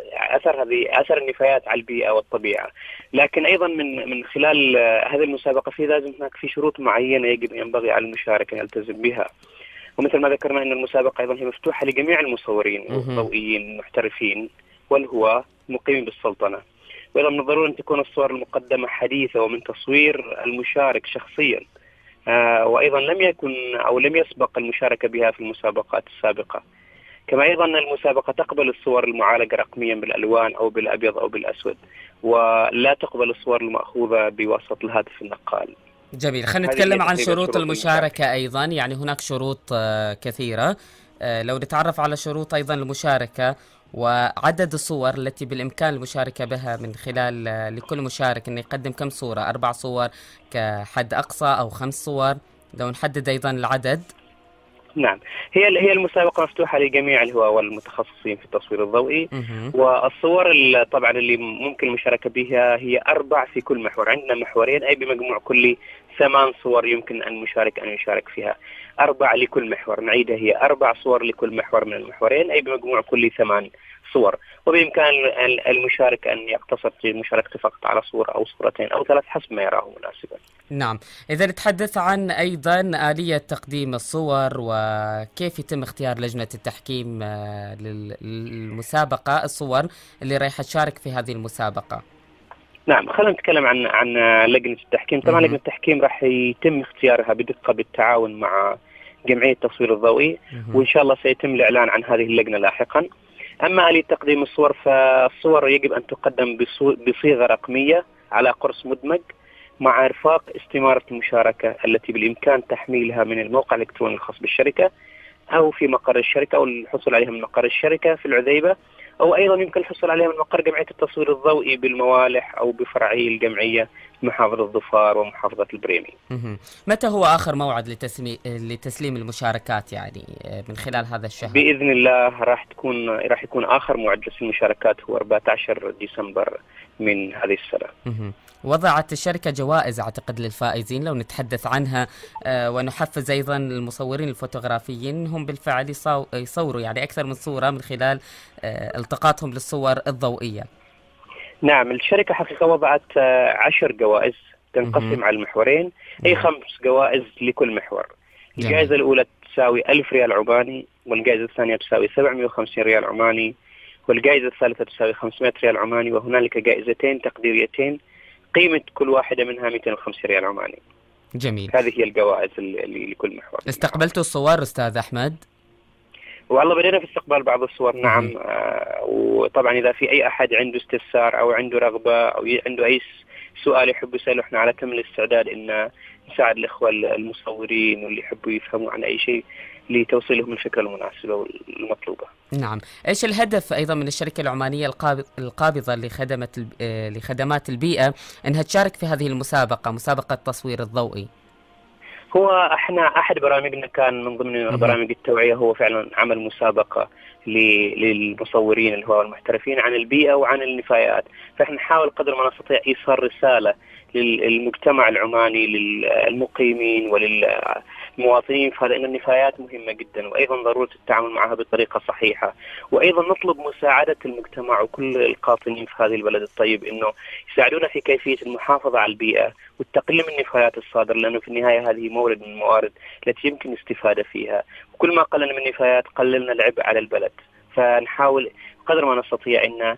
أثر النفايات على البيئة والطبيعة. لكن أيضا من خلال هذه المسابقة لازم هناك في شروط معينة ينبغي على المشارك أن يلتزم بها، ومثل ما ذكرنا أن المسابقة أيضا هي مفتوحة لجميع المصورين الضوئيين المحترفين والهواة مقيمين بالسلطنة، وأيضا من الضروري أن تكون الصور المقدمة حديثة ومن تصوير المشارك شخصيا، وأيضا لم يسبق المشاركة بها في المسابقات السابقة. كما أيضا المسابقة تقبل الصور المعالجة رقميا بالألوان أو بالأبيض أو بالأسود، ولا تقبل الصور المأخوذة بواسطة الهاتف النقال. جميل. خلينا نتكلم عن شروط المشاركة أيضا، يعني هناك شروط كثيرة. لو نتعرف على شروط أيضا المشاركة وعدد الصور التي بالإمكان المشاركة بها من خلال لكل مشارك أن يقدم كم صورة، 4 صور كحد أقصى أو 5 صور، لو نحدد أيضا العدد. نعم، هي المسابقة مفتوحة للجميع والمتخصصين في التصوير الضوئي. والصور طبعا اللي ممكن المشاركة بها هي 4 في كل محور. عندنا محورين، أي بمجموع كل 8 صور يمكن أن المشارك يشارك فيها. 4 لكل محور، نعيدها، هي 4 صور لكل محور من المحورين، أي بمجموع كل 8 صور. وبإمكان المشارك أن يقتصر في مشاركته فقط على صورة أو صورتين أو 3 حسب ما يراه مناسبا. نعم. إذا نتحدث عن أيضا آلية تقديم الصور وكيف يتم اختيار لجنة التحكيم للمسابقة، الصور اللي رايحة تشارك في هذه المسابقة. نعم، خلينا نتكلم عن لجنة التحكيم. طبعا لجنة التحكيم راح يتم اختيارها بدقة بالتعاون مع جمعية التصوير الضوئي، وإن شاء الله سيتم الإعلان عن هذه اللجنة لاحقا. أما آلية تقديم الصور، فالصور يجب أن تقدم بصيغة رقمية على قرص مدمج مع إرفاق استمارة المشاركة التي بالإمكان تحميلها من الموقع الإلكتروني الخاص بالشركة أو في مقر الشركة، أو الحصول عليها من مقر الشركة في العذيبة، أو أيضا يمكن الحصول عليها من مقر جمعية التصوير الضوئي بالموالح أو بفرعي الجمعية محافظة ظفار ومحافظة البريمي. متى هو آخر موعد لتسليم المشاركات يعني من خلال هذا الشهر؟ بإذن الله راح يكون آخر موعد للمشاركات هو 14 ديسمبر من هذه السنة. وضعت الشركة جوائز أعتقد للفائزين، لو نتحدث عنها ونحفز أيضا المصورين الفوتوغرافيين هم بالفعل يصوروا يعني أكثر من صورة من خلال التقاطهم للصور الضوئية. نعم، الشركة حقيقة وضعت 10 جوائز تنقسم على المحورين، أي 5 جوائز لكل محور. الجائزة الأولى تساوي 1000 ريال عماني، والجائزة الثانية تساوي 750 ريال عماني، والجائزة الثالثة تساوي 500 ريال عماني، وهنالك جائزتين تقديريتين قيمة كل واحدة منها 250 ريال عماني. جميل. هذه هي الجوائز اللي لكل محور. استقبلتوا الصور أستاذ أحمد؟ والله بدينا في استقبال بعض الصور. نعم. وطبعا إذا في أي أحد عنده استفسار أو عنده رغبة أو عنده أي سؤال يحب يسأله، احنا على كامل الاستعداد إن نساعد الإخوة المصورين واللي يحبوا يفهموا عن أي شيء لتوصيلهم الفكرة المناسبة والمطلوبة. نعم. إيش الهدف أيضا من الشركة العمانية القابضة لخدمات البيئة أنها تشارك في هذه المسابقة، مسابقة التصوير الضوئي؟ هو احنا احد برامجنا كان من ضمن برامج التوعية هو فعلا عمل مسابقة للمصورين اللي هو المحترفين عن البيئة وعن النفايات. فاحنا نحاول قدر ما نستطيع ايصال رسالة للمجتمع العماني، للمقيمين وللمواطنين، فهذا ان النفايات مهمة جدا، وايضا ضرورة التعامل معها بطريقة صحيحة. وايضا نطلب مساعدة المجتمع وكل القاطنين في هذه البلد الطيب انه يساعدونا في كيفية المحافظة على البيئة والتقليل من النفايات الصادرة، لانه في النهاية هذه مورد من الموارد التي يمكن الاستفادة فيها. وكل ما قللنا من النفايات قللنا العبء على البلد. فنحاول قدر ما نستطيع ان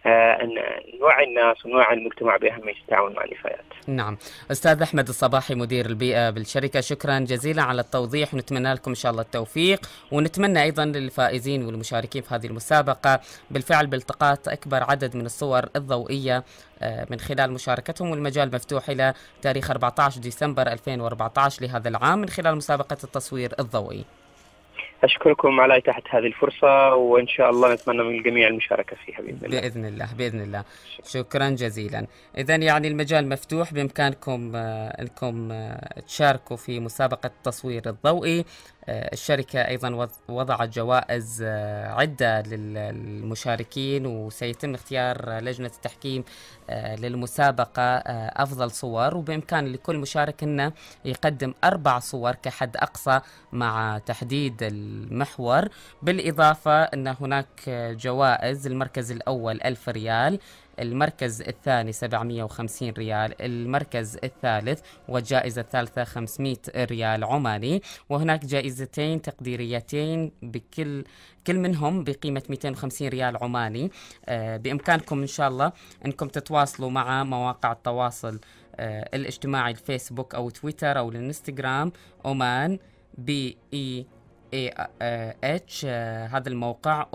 نوعي الناس ونوعي المجتمع بأهمية التعاون مع النفايات. نعم. أستاذ أحمد الصباحي مدير البيئة بالشركة، شكرا جزيلا على التوضيح، ونتمنى لكم إن شاء الله التوفيق، ونتمنى أيضا للفائزين والمشاركين في هذه المسابقة بالفعل بالتقاط أكبر عدد من الصور الضوئية من خلال مشاركتهم، والمجال مفتوح إلى تاريخ 14 ديسمبر 2014 لهذا العام من خلال مسابقة التصوير الضوئي. أشكركم على إتاحة هذه الفرصة، وإن شاء الله نتمنى من الجميع المشاركة فيها بإذن الله. بإذن الله. شكرا جزيلا. إذن يعني المجال مفتوح، بإمكانكم أنكم تشاركوا في مسابقة التصوير الضوئي. الشركة أيضا وضعت جوائز عدة للمشاركين، وسيتم اختيار لجنة التحكيم للمسابقة أفضل صور، وبإمكان لكل مشارك أنه يقدم 4 صور كحد أقصى مع تحديد المحور. بالإضافة أن هناك جوائز، المركز الأول 1000 ريال، المركز الثاني 750 ريال، المركز الثالث والجائزة الثالثة 500 ريال عماني، وهناك جائزتين تقديريتين كل منهم بقيمة 250 ريال عماني. بإمكانكم إن شاء الله أنكم تتواصلوا مع مواقع التواصل الاجتماعي، الفيسبوك أو تويتر أو الانستغرام، أومان BEAE OMANBEAH. هذا الموقع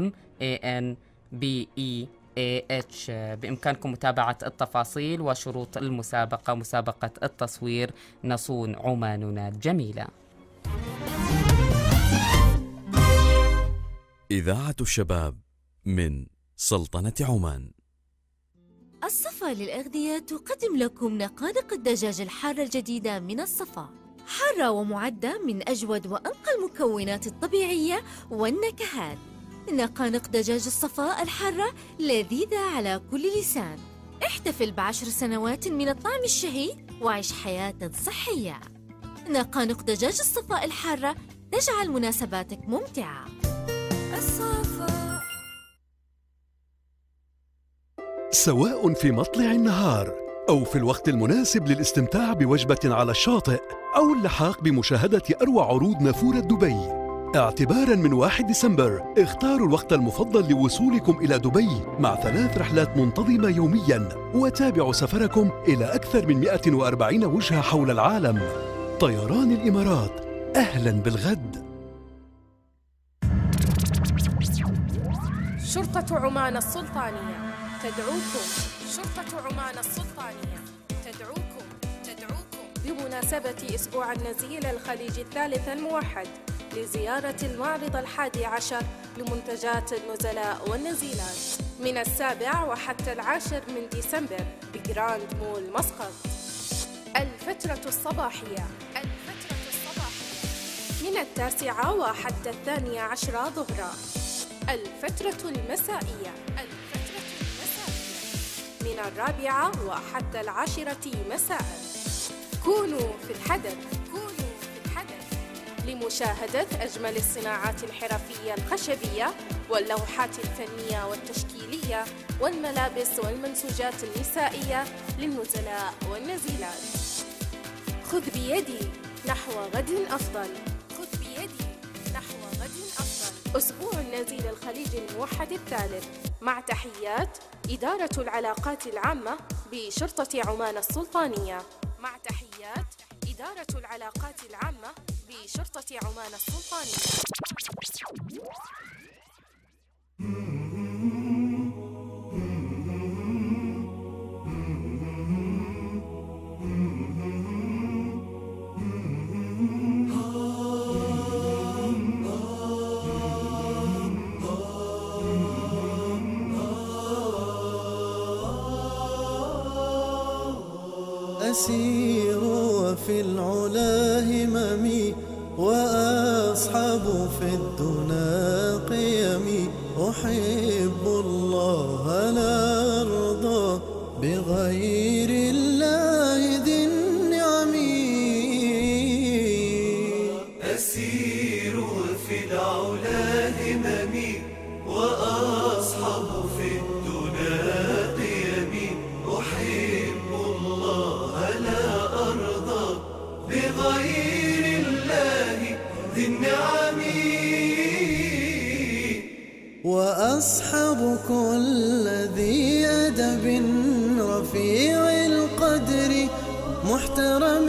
OMANBEAH. بإمكانكم متابعة التفاصيل وشروط المسابقة، مسابقة التصوير نصون عماننا الجميلة. إذاعة الشباب من سلطنة عمان. الصفا للأغذية تقدم لكم نقانق الدجاج الحارة الجديدة من الصفا، حارة ومعدة من أجود وأنقى المكونات الطبيعية والنكهات. نقانق دجاج الصفا الحارة لذيذة على كل لسان. احتفل ب10 سنوات من الطعم الشهي وعيش حياة صحية. نقانق دجاج الصفا الحارة تجعل مناسباتك ممتعة. الصفا. سواء في مطلع النهار أو في الوقت المناسب للاستمتاع بوجبة على الشاطئ أو اللحاق بمشاهدة أروع عروض نافورة دبي، اعتباراً من 1 ديسمبر اختاروا الوقت المفضل لوصولكم إلى دبي مع 3 رحلات منتظمة يومياً، وتابعوا سفركم إلى أكثر من 140 وجهة حول العالم. طيران الإمارات، أهلاً بالغد. شرطة عمان السلطانية تدعوكم. شرطة عمان السلطانية تدعوكم بمناسبة أسبوع النزيل الخليجي الثالث الموحد لزيارة المعرض 11 لمنتجات النزلاء والنزيلات من 7 وحتى 10 من ديسمبر بجراند مول مسقط. الفترة الصباحية من 9 وحتى 12 ظهرا. الفترة المسائية من 4 وحتى 10 مساء. كونوا في الحدث لمشاهدة أجمل الصناعات الحرفية الخشبية واللوحات الفنية والتشكيلية والملابس والمنسوجات النسائية للنزلاء والنزيلات. خذ بيدي نحو غد أفضل. أسبوع النزيل الخليجي الموحد الثالث، مع تحيات إدارة العلاقات العامة بشرطة عمان السلطانية. عمان السلطانية. أسير وفي العلا هممي وأصحب في الدنا قيمي. أحب الله لا أرضى بغير الله ذي النعم. أسير في العلا هممي وأصحب في الدنا قيمي. أحب الله لا أرضى بغير الله ذي النعم. وأصحب كل ذي أدب رفيع القدر محترم.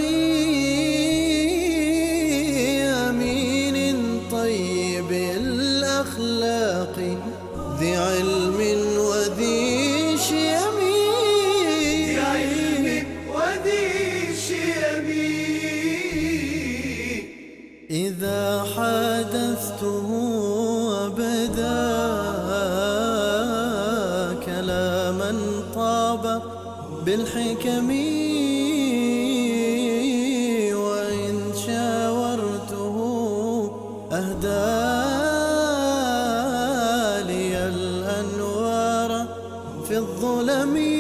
أمين طيب الأخلاق ذي علم وذي شيم. إذا حدثته أبدا كلاما طاب بالحكم. وإن شاورته أهدى لي الأنوار في الظلم.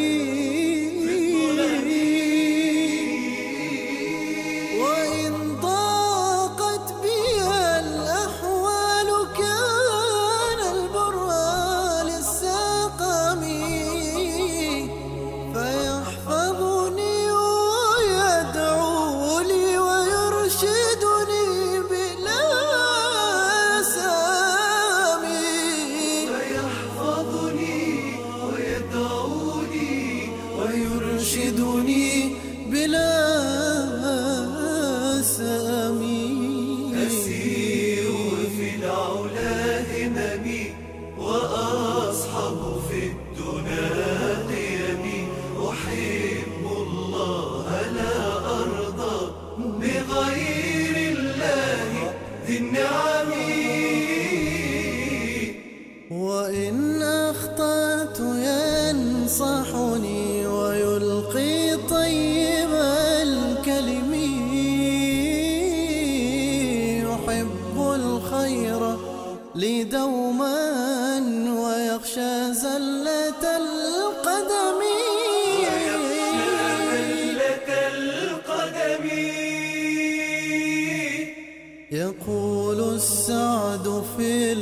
يقول السعد في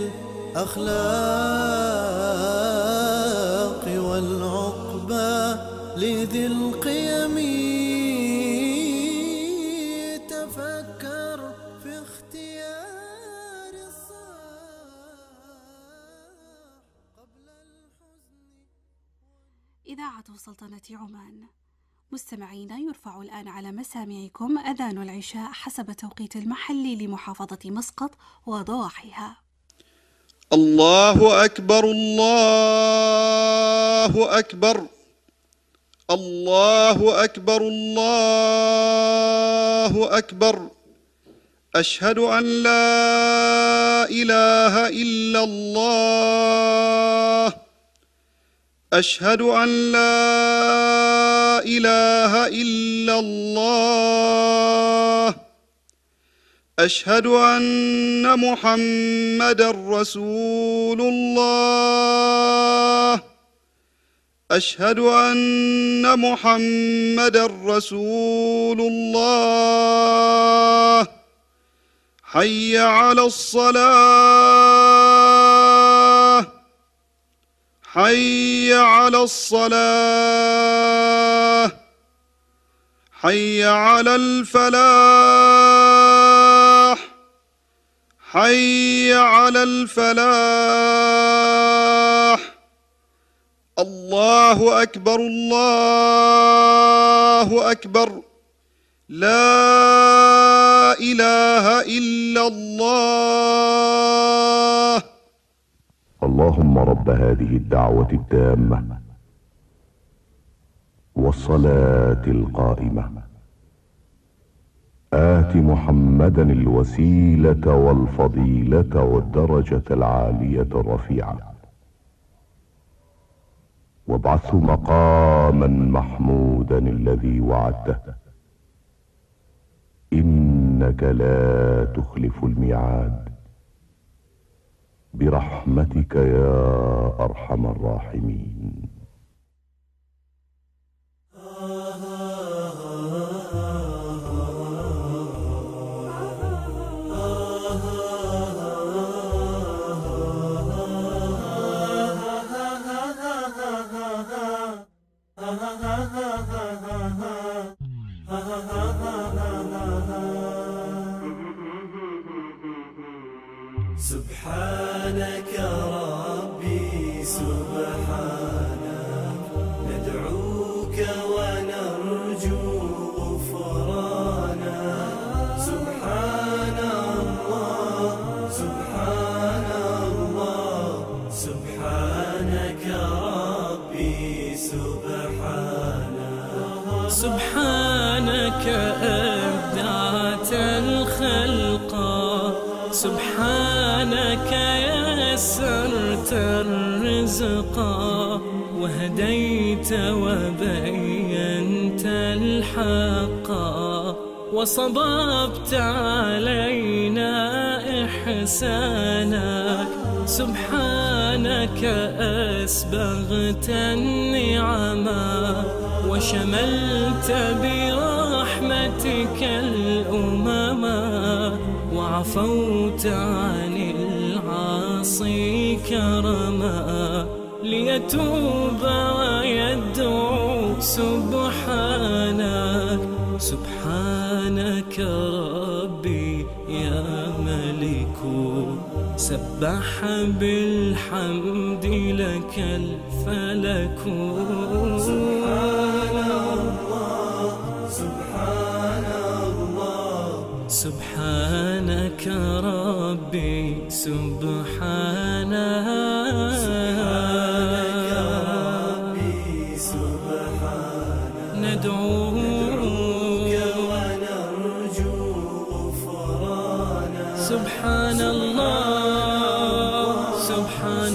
الأخلاق والعقبى لذي القيم تفكر في اختيار إذاعة سلطنة عمان. مستمعينا، يرفع الآن على مسامعكم أذان العشاء حسب توقيت المحلي لمحافظة مسقط وضواحيها. الله أكبر الله أكبر الله أكبر الله أكبر. أشهد أن لا إله إلا الله. أشهد أن لا إله إلا الله. أشهد أن محمدًا رسول الله. أشهد أن محمدًا رسول الله. حي على الصلاة. حي على الصلاة. حي على الفلاح. حي على الفلاح. الله أكبر الله أكبر. لا إله إلا الله. اللهم رب هذه الدعوة التامة والصلاة القائمة آت محمدا الوسيلة والفضيلة والدرجة العالية الرفيعة وابعثه مقاما محمودا الذي وعدته إنك لا تخلف الميعاد برحمتك يا أرحم الراحمين. سبحانك ربي سبحانك ندعوك ونرجو غفرانك. سبحان الله سبحان الله سبحانك ربي سبحانك. سبحانك أبدعت الخلق. سبحانك يسرت الرزق وهديت وبينت الحق وصببت علينا إحسانك. سبحانك أسبغت النعما وشملت برحمتك الأمما وعفوت عن العاصي كرما ليتوب ويدعو سبحانك. سبحانك ربي يا ملك سبح بالحمد لك الفلك. سبحان الله سبحان الله سبحانك ربي سبحانك. ندعوك ونرجو غفرانك. سبحان الله سبحان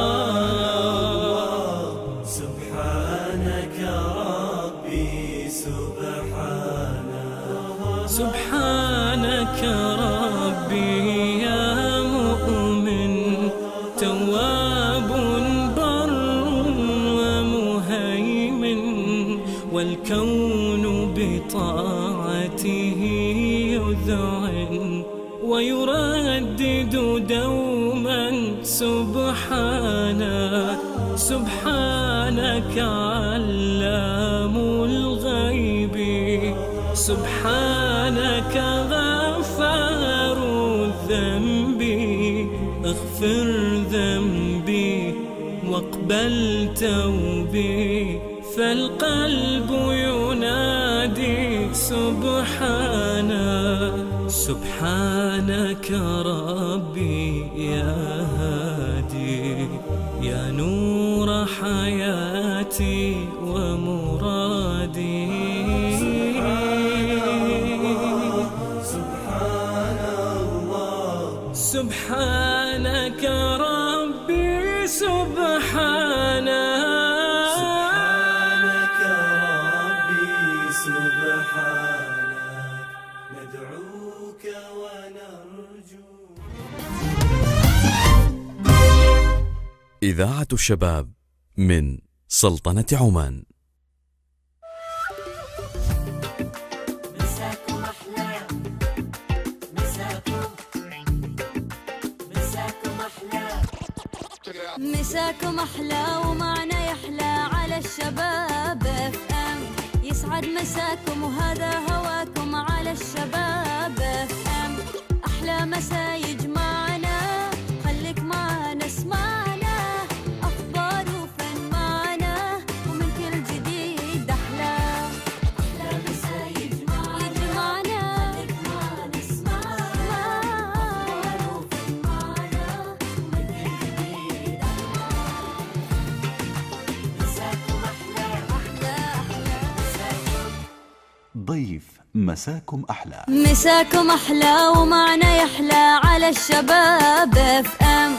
الله سبحانك ربي سبحانك. سبحانك ربي يا مؤمن تواب بر ومهيمن والكون بطاعته يذعن ويردد دوما سبحانك سبحانك علام الغيب سبحانك غفار الذنب اغفر ذنبي واقبل توبي فالقلب ينادي سبحانك ربي يا هادي يا نور حياتي ومرادي سبحانك ربي سبحانك ندعوك ونرجو. إذاعة الشباب من سلطنة عمان. مساكم أحلى ومعنا يحلى على الشباب FM. يسعد مساكم وهذا هواكم على الشباب FM. أحلى مسا يجمعنا خليك معنا اسمعنا أخبار وفن معنا ومن كل جديد أحلى مسا يجمعنا خليك معنا اسمعنا أخبار وفن معنا ومن كل جديد ضيف مساكم أحلى. مساكم أحلى ومعنا يحلى على الشباب FM.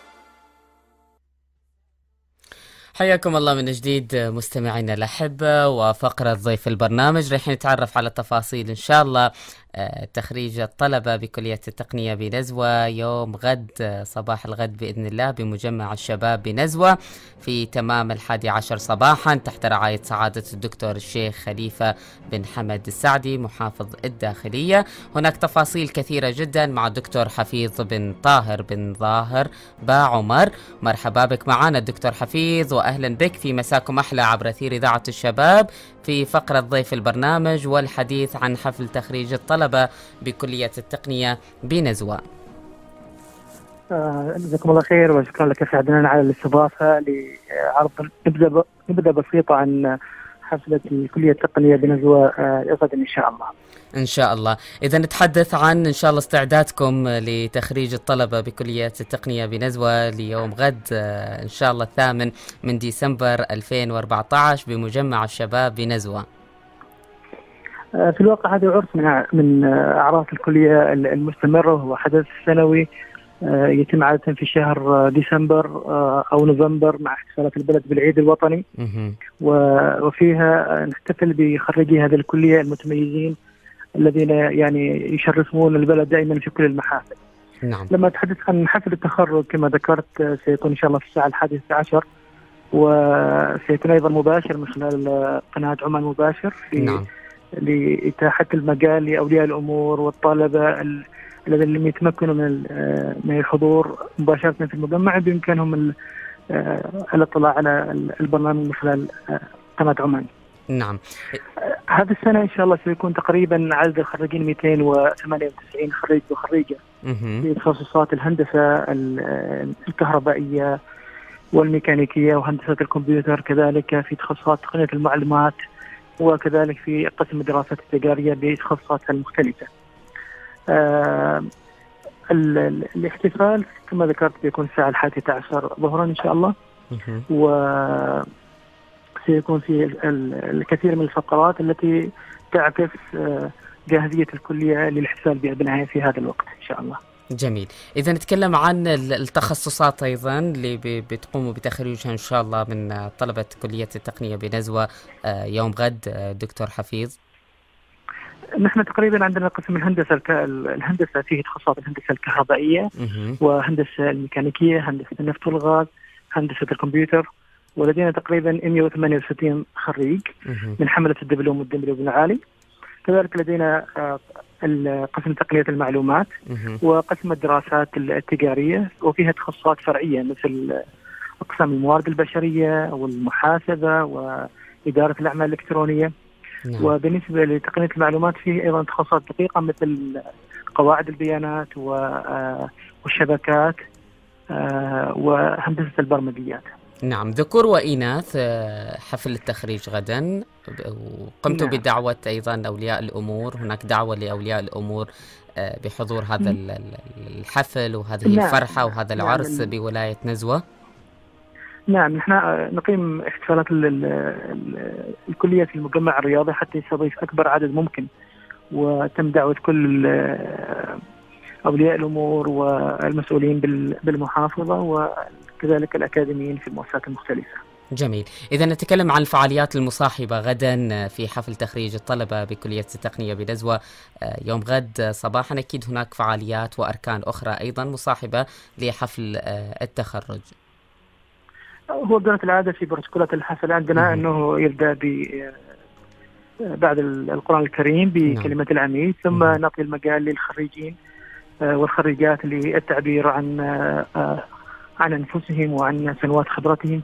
حياكم الله من جديد مستمعينا الأحبة، وفقرة ضيف البرنامج رح نتعرف على تفاصيل إن شاء الله تخريج الطلبة بكلية التقنية بنزوة يوم غد صباح الغد بإذن الله بمجمع الشباب بنزوة في تمام 11 صباحا تحت رعاية سعادة الدكتور الشيخ خليفة بن حمد السعدي محافظ الداخلية. هناك تفاصيل كثيرة جدا مع الدكتور حفيظ بن طاهر بن ظاهر با عمر. مرحبا بك معنا الدكتور حفيظ وأهلا بك في مساكم أحلى عبر أثير إذاعة الشباب في فقرة ضيف البرنامج والحديث عن حفل تخريج الطلبة بكلية التقنية بنزوة. جزاكم الله خير وشكرا لك أخي عدنان على الاستضافة لعرض نبذة بسيطة عن حفلة كلية التقنية بنزوة غدا إن شاء الله. إن شاء الله. إذا نتحدث عن إن شاء الله استعدادكم لتخريج الطلبة بكلية التقنية بنزوة ليوم غد إن شاء الله 8 ديسمبر 2014 بمجمع الشباب بنزوة. في الواقع هذا عرس من أعراس الكلية المستمرة، وهو حدث سنوي يتم عادة في شهر ديسمبر أو نوفمبر مع احتفالات البلد بالعيد الوطني، وفيها نحتفل بخريجي هذه الكلية المتميزين الذين يعني يشرفون البلد دائما في كل المحافل. نعم. لما أتحدث عن حفل التخرج كما ذكرت سيكون إن شاء الله في الساعة 11 وسيكون أيضا مباشر من خلال قناة عمان مباشر في نعم. لإتاحة المجال لأولياء الأمور والطلبة الذين لم يتمكنوا من الحضور مباشرة في المجمع بإمكانهم الاطلاع على البرنامج من خلال قناة عمان. نعم. هذه السنة إن شاء الله سيكون تقريبا عدد الخريجين 298 خريج وخريجة في تخصصات الهندسة الكهربائية والميكانيكية وهندسة الكمبيوتر، كذلك في تخصصات تقنية المعلومات، وكذلك في قسم الدراسات التجارية بتخصصاتها المختلفة. الاحتفال كما ذكرت بيكون الساعة 11 ظهرا إن شاء الله، وسيكون في الكثير من الفقرات التي تعكس جاهزية الكلية للاحتفال بأبنائها في هذا الوقت إن شاء الله. جميل. إذا نتكلم عن التخصصات أيضا اللي بتقوموا بتخريجها إن شاء الله من طلبة كلية التقنية بنزوة يوم غد دكتور حفيظ. نحن تقريبا عندنا قسم الهندسة فيه تخصصات الهندسة الكهربائية وهندسة الميكانيكية، هندسة النفط والغاز، هندسة الكمبيوتر، ولدينا تقريبا 168 خريج من حملة الدبلوم والدبلوم العالي. كذلك لدينا قسم تقنية المعلومات وقسم الدراسات التجارية، وفيها تخصصات فرعية مثل أقسام الموارد البشرية والمحاسبة وإدارة الأعمال الإلكترونية. وبالنسبة لتقنية المعلومات فيه أيضا تخصصات دقيقة مثل قواعد البيانات والشبكات وهندسة البرمجيات. نعم، ذكور وإناث حفل التخريج غدا، وقمتوا بدعوة أيضا أولياء الأمور، هناك دعوة لأولياء الأمور بحضور هذا الحفل وهذه الفرحة وهذا العرس بولاية نزوة. نعم، نحن نقيم احتفالات الكلية في المجمع الرياضي حتى يستضيف أكبر عدد ممكن، وتم دعوة كل أولياء الأمور والمسؤولين بالمحافظة وكذلك الأكاديميين في المؤسسات المختلفة. جميل. إذا نتكلم عن الفعاليات المصاحبة غدا في حفل تخريج الطلبة بكلية التقنية بنزوة يوم غد صباحا، أكيد هناك فعاليات وأركان أخرى أيضا مصاحبة لحفل التخرج. هو جرت العادة في بروتوكولات الحفل عندنا أنه يبدأ بعد القرآن الكريم بكلمة العميد، ثم نعطي المجال للخريجين والخريجات للتعبير عن أنفسهم وعن سنوات خبرتهم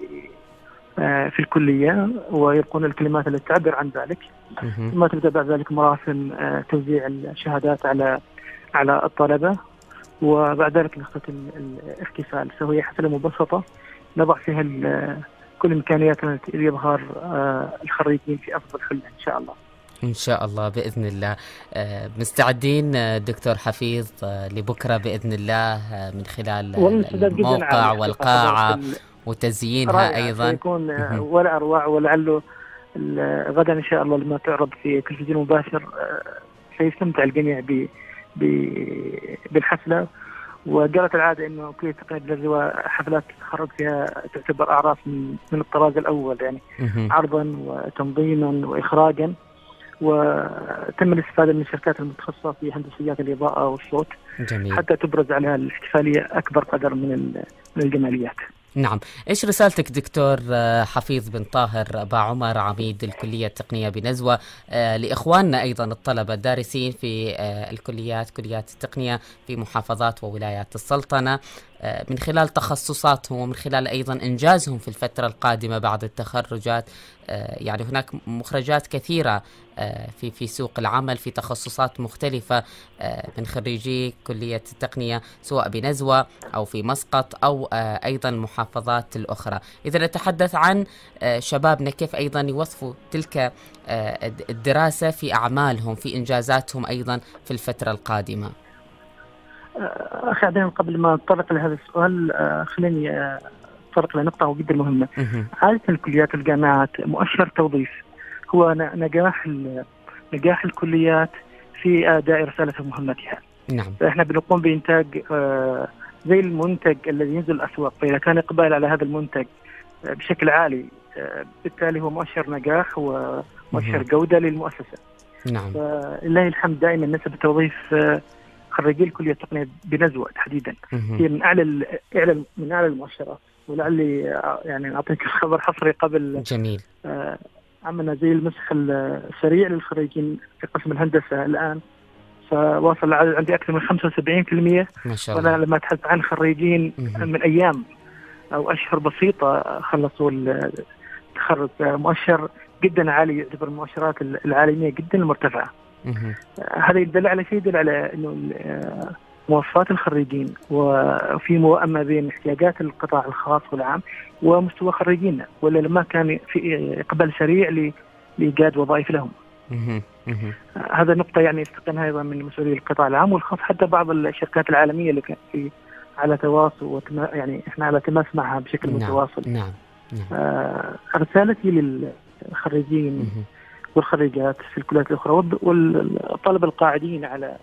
في الكلية، ويلقون الكلمات التي تعبر عن ذلك. ثم تبدأ بعد ذلك مراسم توزيع الشهادات على الطلبة، وبعد ذلك نختتم الاحتفال. فهي حفلة مبسطة نضع فيها كل إمكانياتنا لإظهار الخريجين في أفضل حلة إن شاء الله. إن شاء الله بإذن الله. مستعدين دكتور حفيظ لبكرة بإذن الله من خلال الموقع والقاعة وتزيينها أيضا. يكون ولا أروع، ولعله غدا إن شاء الله لما تعرض في تلفزيون مباشر سيستمتع الجميع بالحفلة. وجرت العادة إنه كلية التقنية بنزوة حفلات التخرج فيها تعتبر أعراف من الطراز الأول، يعني عرضا وتنظيما وإخراجا، وتم الاستفادة من الشركات المتخصصة في هندسيات الإضاءة والصوت. جميل. حتى تبرز عليها الاحتفالية أكبر قدر من الجماليات. نعم، إيش رسالتك دكتور حفيظ بن طاهر أبا عمر عميد الكلية التقنية بنزوة لإخواننا أيضا الطلبة الدارسين في كليات التقنية في محافظات وولايات السلطنة من خلال تخصصاتهم ومن خلال أيضا إنجازهم في الفترة القادمة بعد التخرجات؟ يعني هناك مخرجات كثيرة في سوق العمل في تخصصات مختلفة من خريجي كلية التقنية سواء بنزوة أو في مسقط أو أيضا المحافظات الأخرى. إذا نتحدث عن شبابنا كيف أيضا يوظفوا تلك الدراسة في أعمالهم في إنجازاتهم أيضا في الفترة القادمة. أخي عدنان، قبل ما أتطرق لهذا السؤال خليني أتطرق لنقطة جدا مهمة. عادة الكليات والجامعات مؤشر توظيف هو نجاح الكليات في أداء رسالة مهمتها. نعم. فإحنا بنقوم بإنتاج زي المنتج الذي ينزل الأسواق، فإذا كان إقبال على هذا المنتج بشكل عالي بالتالي هو مؤشر نجاح ومؤشر جودة للمؤسسة. نعم. فلله الحمد دائما نسب التوظيف خريجي الكلية التقنية بنزوة تحديدا هي من أعلى المؤشرات. ولعلي يعني أعطيك خبر حصري قبل. جميل. عملنا زي المسح السريع للخريجين في قسم الهندسة الآن، فواصل العدد عندي أكثر من 75%. ما شاء الله. وأنا لما أتحدث عن خريجين من أيام أو أشهر بسيطة خلصوا التخرج، مؤشر جدا عالي، يعتبر المؤشرات العالمية جدا مرتفعة. هذا يدل على شيء، يدل على إنه مواصفات الخريجين وفي موائمة بين احتياجات القطاع الخاص والعام ومستوى خريجينا، ولا لما كان في إقبال سريع لإيجاد وظائف لهم. هذا نقطة يعني استقناها أيضا من مسؤولي القطاع العام والخاص، حتى بعض الشركات العالمية اللي كان على تواصل يعني إحنا على تماس معها بشكل متواصل. نعم. رسالتي للخريجين والخريجات في الكليات الأخرى والطلبة القاعدين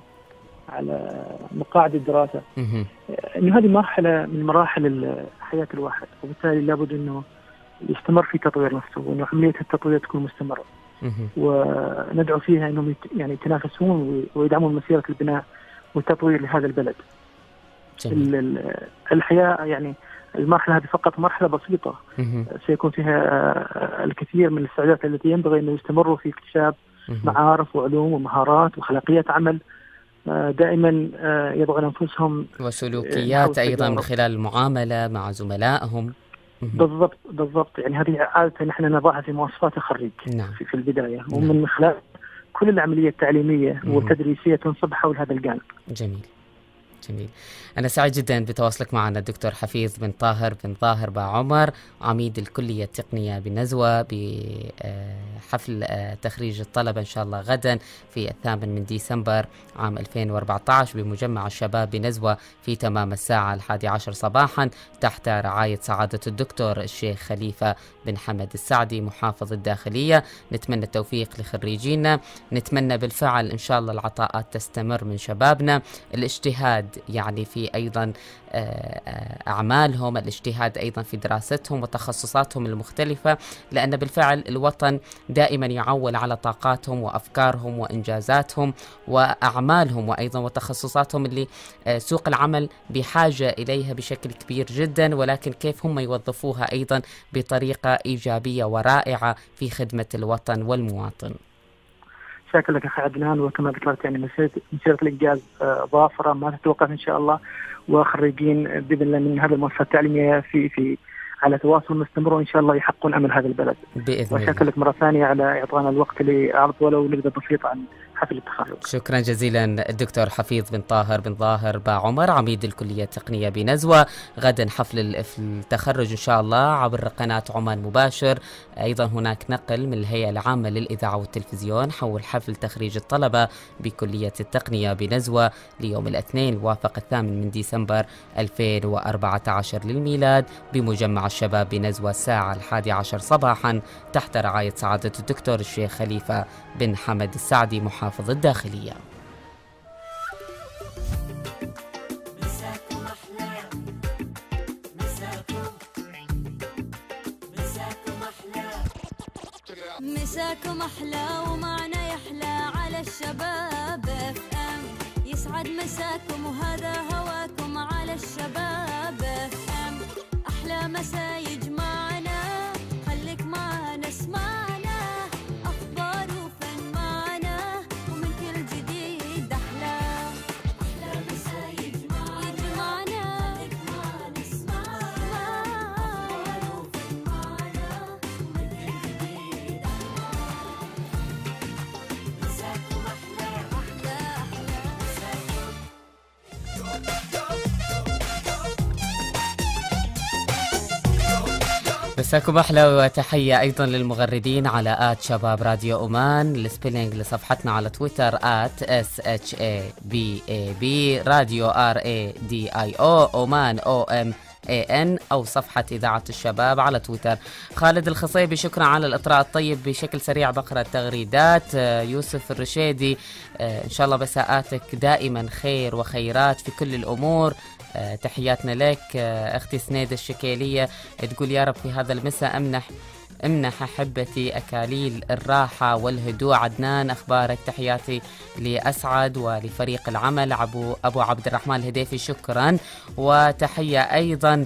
على مقاعد الدراسة إنه هذه مرحلة من مراحل حياة الواحد، وبالتالي لابد إنه يستمر في تطوير نفسه، وإنه عملية التطوير تكون مستمرة، وندعو فيها إنهم يعني يتنافسون ويدعمون مسيرة البناء والتطوير لهذا البلد. الحياة يعني المرحلة هذه فقط مرحلة بسيطة سيكون فيها الكثير من الاستعدادات التي ينبغي أن يستمروا في اكتساب معارف وعلوم ومهارات وخلاقيات عمل، دائما يضعون أنفسهم وسلوكيات أيضا من خلال المعاملة مع زملائهم. بالضبط. يعني هذه عادة نحن نضعها في مواصفات الخريج في البداية، ومن خلال كل العملية التعليمية والتدريسية تنصب حول هذا الجانب. جميل. أنا سعيد جدا بتواصلك معنا الدكتور حفيظ بن ظاهر باعمر، عميد الكلية التقنية بنزوة، بحفل تخريج الطلبة إن شاء الله غدا في 8 ديسمبر عام 2014 بمجمع الشباب بنزوة في تمام الساعة 11 صباحا تحت رعاية سعادة الدكتور الشيخ خليفة بن حمد السعدي محافظ الداخلية. نتمنى التوفيق لخريجينا، نتمنى بالفعل إن شاء الله العطاءات تستمر من شبابنا، الاجتهاد يعني في أيضا أعمالهم، الاجتهاد أيضا في دراستهم وتخصصاتهم المختلفة، لأن بالفعل الوطن دائما يعول على طاقاتهم وأفكارهم وإنجازاتهم وأعمالهم وأيضا وتخصصاتهم اللي سوق العمل بحاجة إليها بشكل كبير جدا، ولكن كيف هم يوظفوها أيضا بطريقة إيجابية ورائعة في خدمة الوطن والمواطن. شكرا لك أخي عدنان، وكما ذكرت يعني مسيرة الإنجاز ظافرة ما تتوقف إن شاء الله، وخريجين بإذن الله من هذه المؤسسة التعليمية في على تواصل مستمر، وإن شاء الله يحققون أمل هذا البلد بإذن الله. وشكرا لك مرة ثانية على إعطانا الوقت لأعرض ولو نبذة بسيطة عن حفل التخرج. شكرا جزيلا الدكتور حفيظ بن ظاهر باعمر، عميد الكلية التقنية بنزوة. غدا حفل التخرج إن شاء الله عبر قناة عمان مباشر. أيضا هناك نقل من الهيئة العامة للإذاعة والتلفزيون حول حفل تخريج الطلبة بكلية التقنية بنزوة ليوم الاثنين الوافق 8 ديسمبر 2014 للميلاد بمجمع الشباب بنزوة الساعة 11 صباحا تحت رعاية سعادة الدكتور الشيخ خليفة بن حمد السعدي محافظ الداخلية. مساكم أحلى ومعنا يحلى على الشباب FM، يسعد مساكم وهذا هواكم على الشباب FM. أحلى مسا يجمعنا، خليك معنا اسمعنا، أخبار وفن معنا ومن كل جديد أحلى. أحلى مسا يجمعنا، خليك معنا اسمعنا، أخبار وفن معنا ومن كل جديد أحلى. مساكم أحلى أحلى مساكم أحلى، وتحية أيضا للمغردين على @شباب راديو أومان. السبيلينج لصفحتنا على تويتر @SHABAB راديو RADIO أومان OMAN، أو صفحة إذاعة الشباب على تويتر. خالد الخصيبي شكرا على الإطراء الطيب. بشكل سريع بقرأ التغريدات. يوسف الرشيدي إن شاء الله مساءاتك دائما خير وخيرات في كل الأمور. تحياتنا لك. أختي سنيدة الشكيلية تقول يا رب في هذا المساء امنح أحبتي أكاليل الراحة والهدوء. عدنان أخبارك؟ تحياتي لأسعد ولفريق العمل أبو عبد الرحمن الهديفي شكرا. وتحية أيضا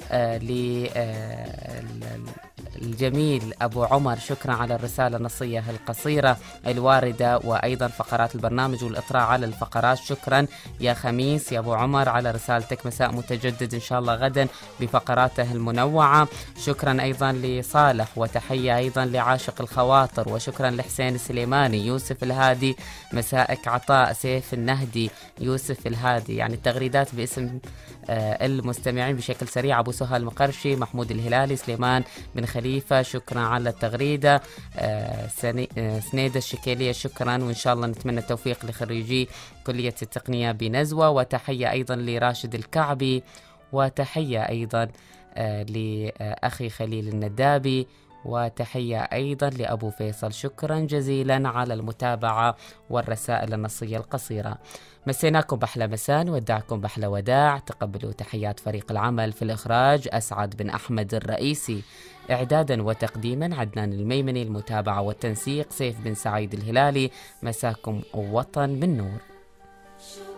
الجميل أبو عمر شكرا على الرسالة النصية القصيرة الواردة، وأيضا فقرات البرنامج والإطراء على الفقرات. شكرا يا خميس يا أبو عمر على رسالتك. مساء متجدد إن شاء الله غدا بفقراته المنوعة. شكرا أيضا لصالح، وتحية أيضا لعاشق الخواطر، وشكرا لحسين السليماني. يوسف الهادي مساءك عطاء. سيف النهدي، يوسف الهادي، يعني التغريدات باسم المستمعين بشكل سريع. أبو سهى المقرشي، محمود الهلالي، سليمان بن خليفة شكرا على التغريدة. سنيدة الشكيلية شكرا، وإن شاء الله نتمنى التوفيق لخريجي كلية التقنية بنزوة. وتحية أيضا لراشد الكعبي، وتحية أيضا لأخي خليل الندابي، وتحية أيضا لأبو فيصل. شكرا جزيلا على المتابعة والرسائل النصية القصيرة. مسيناكم بأحلى مساء، ودعكم بأحلى وداع. تقبلوا تحيات فريق العمل. في الإخراج أسعد بن أحمد الرئيسي، إعدادا وتقديما عدنان الميمني، المتابعة والتنسيق سيف بن سعيد الهلالي. مساكم وطن من نور.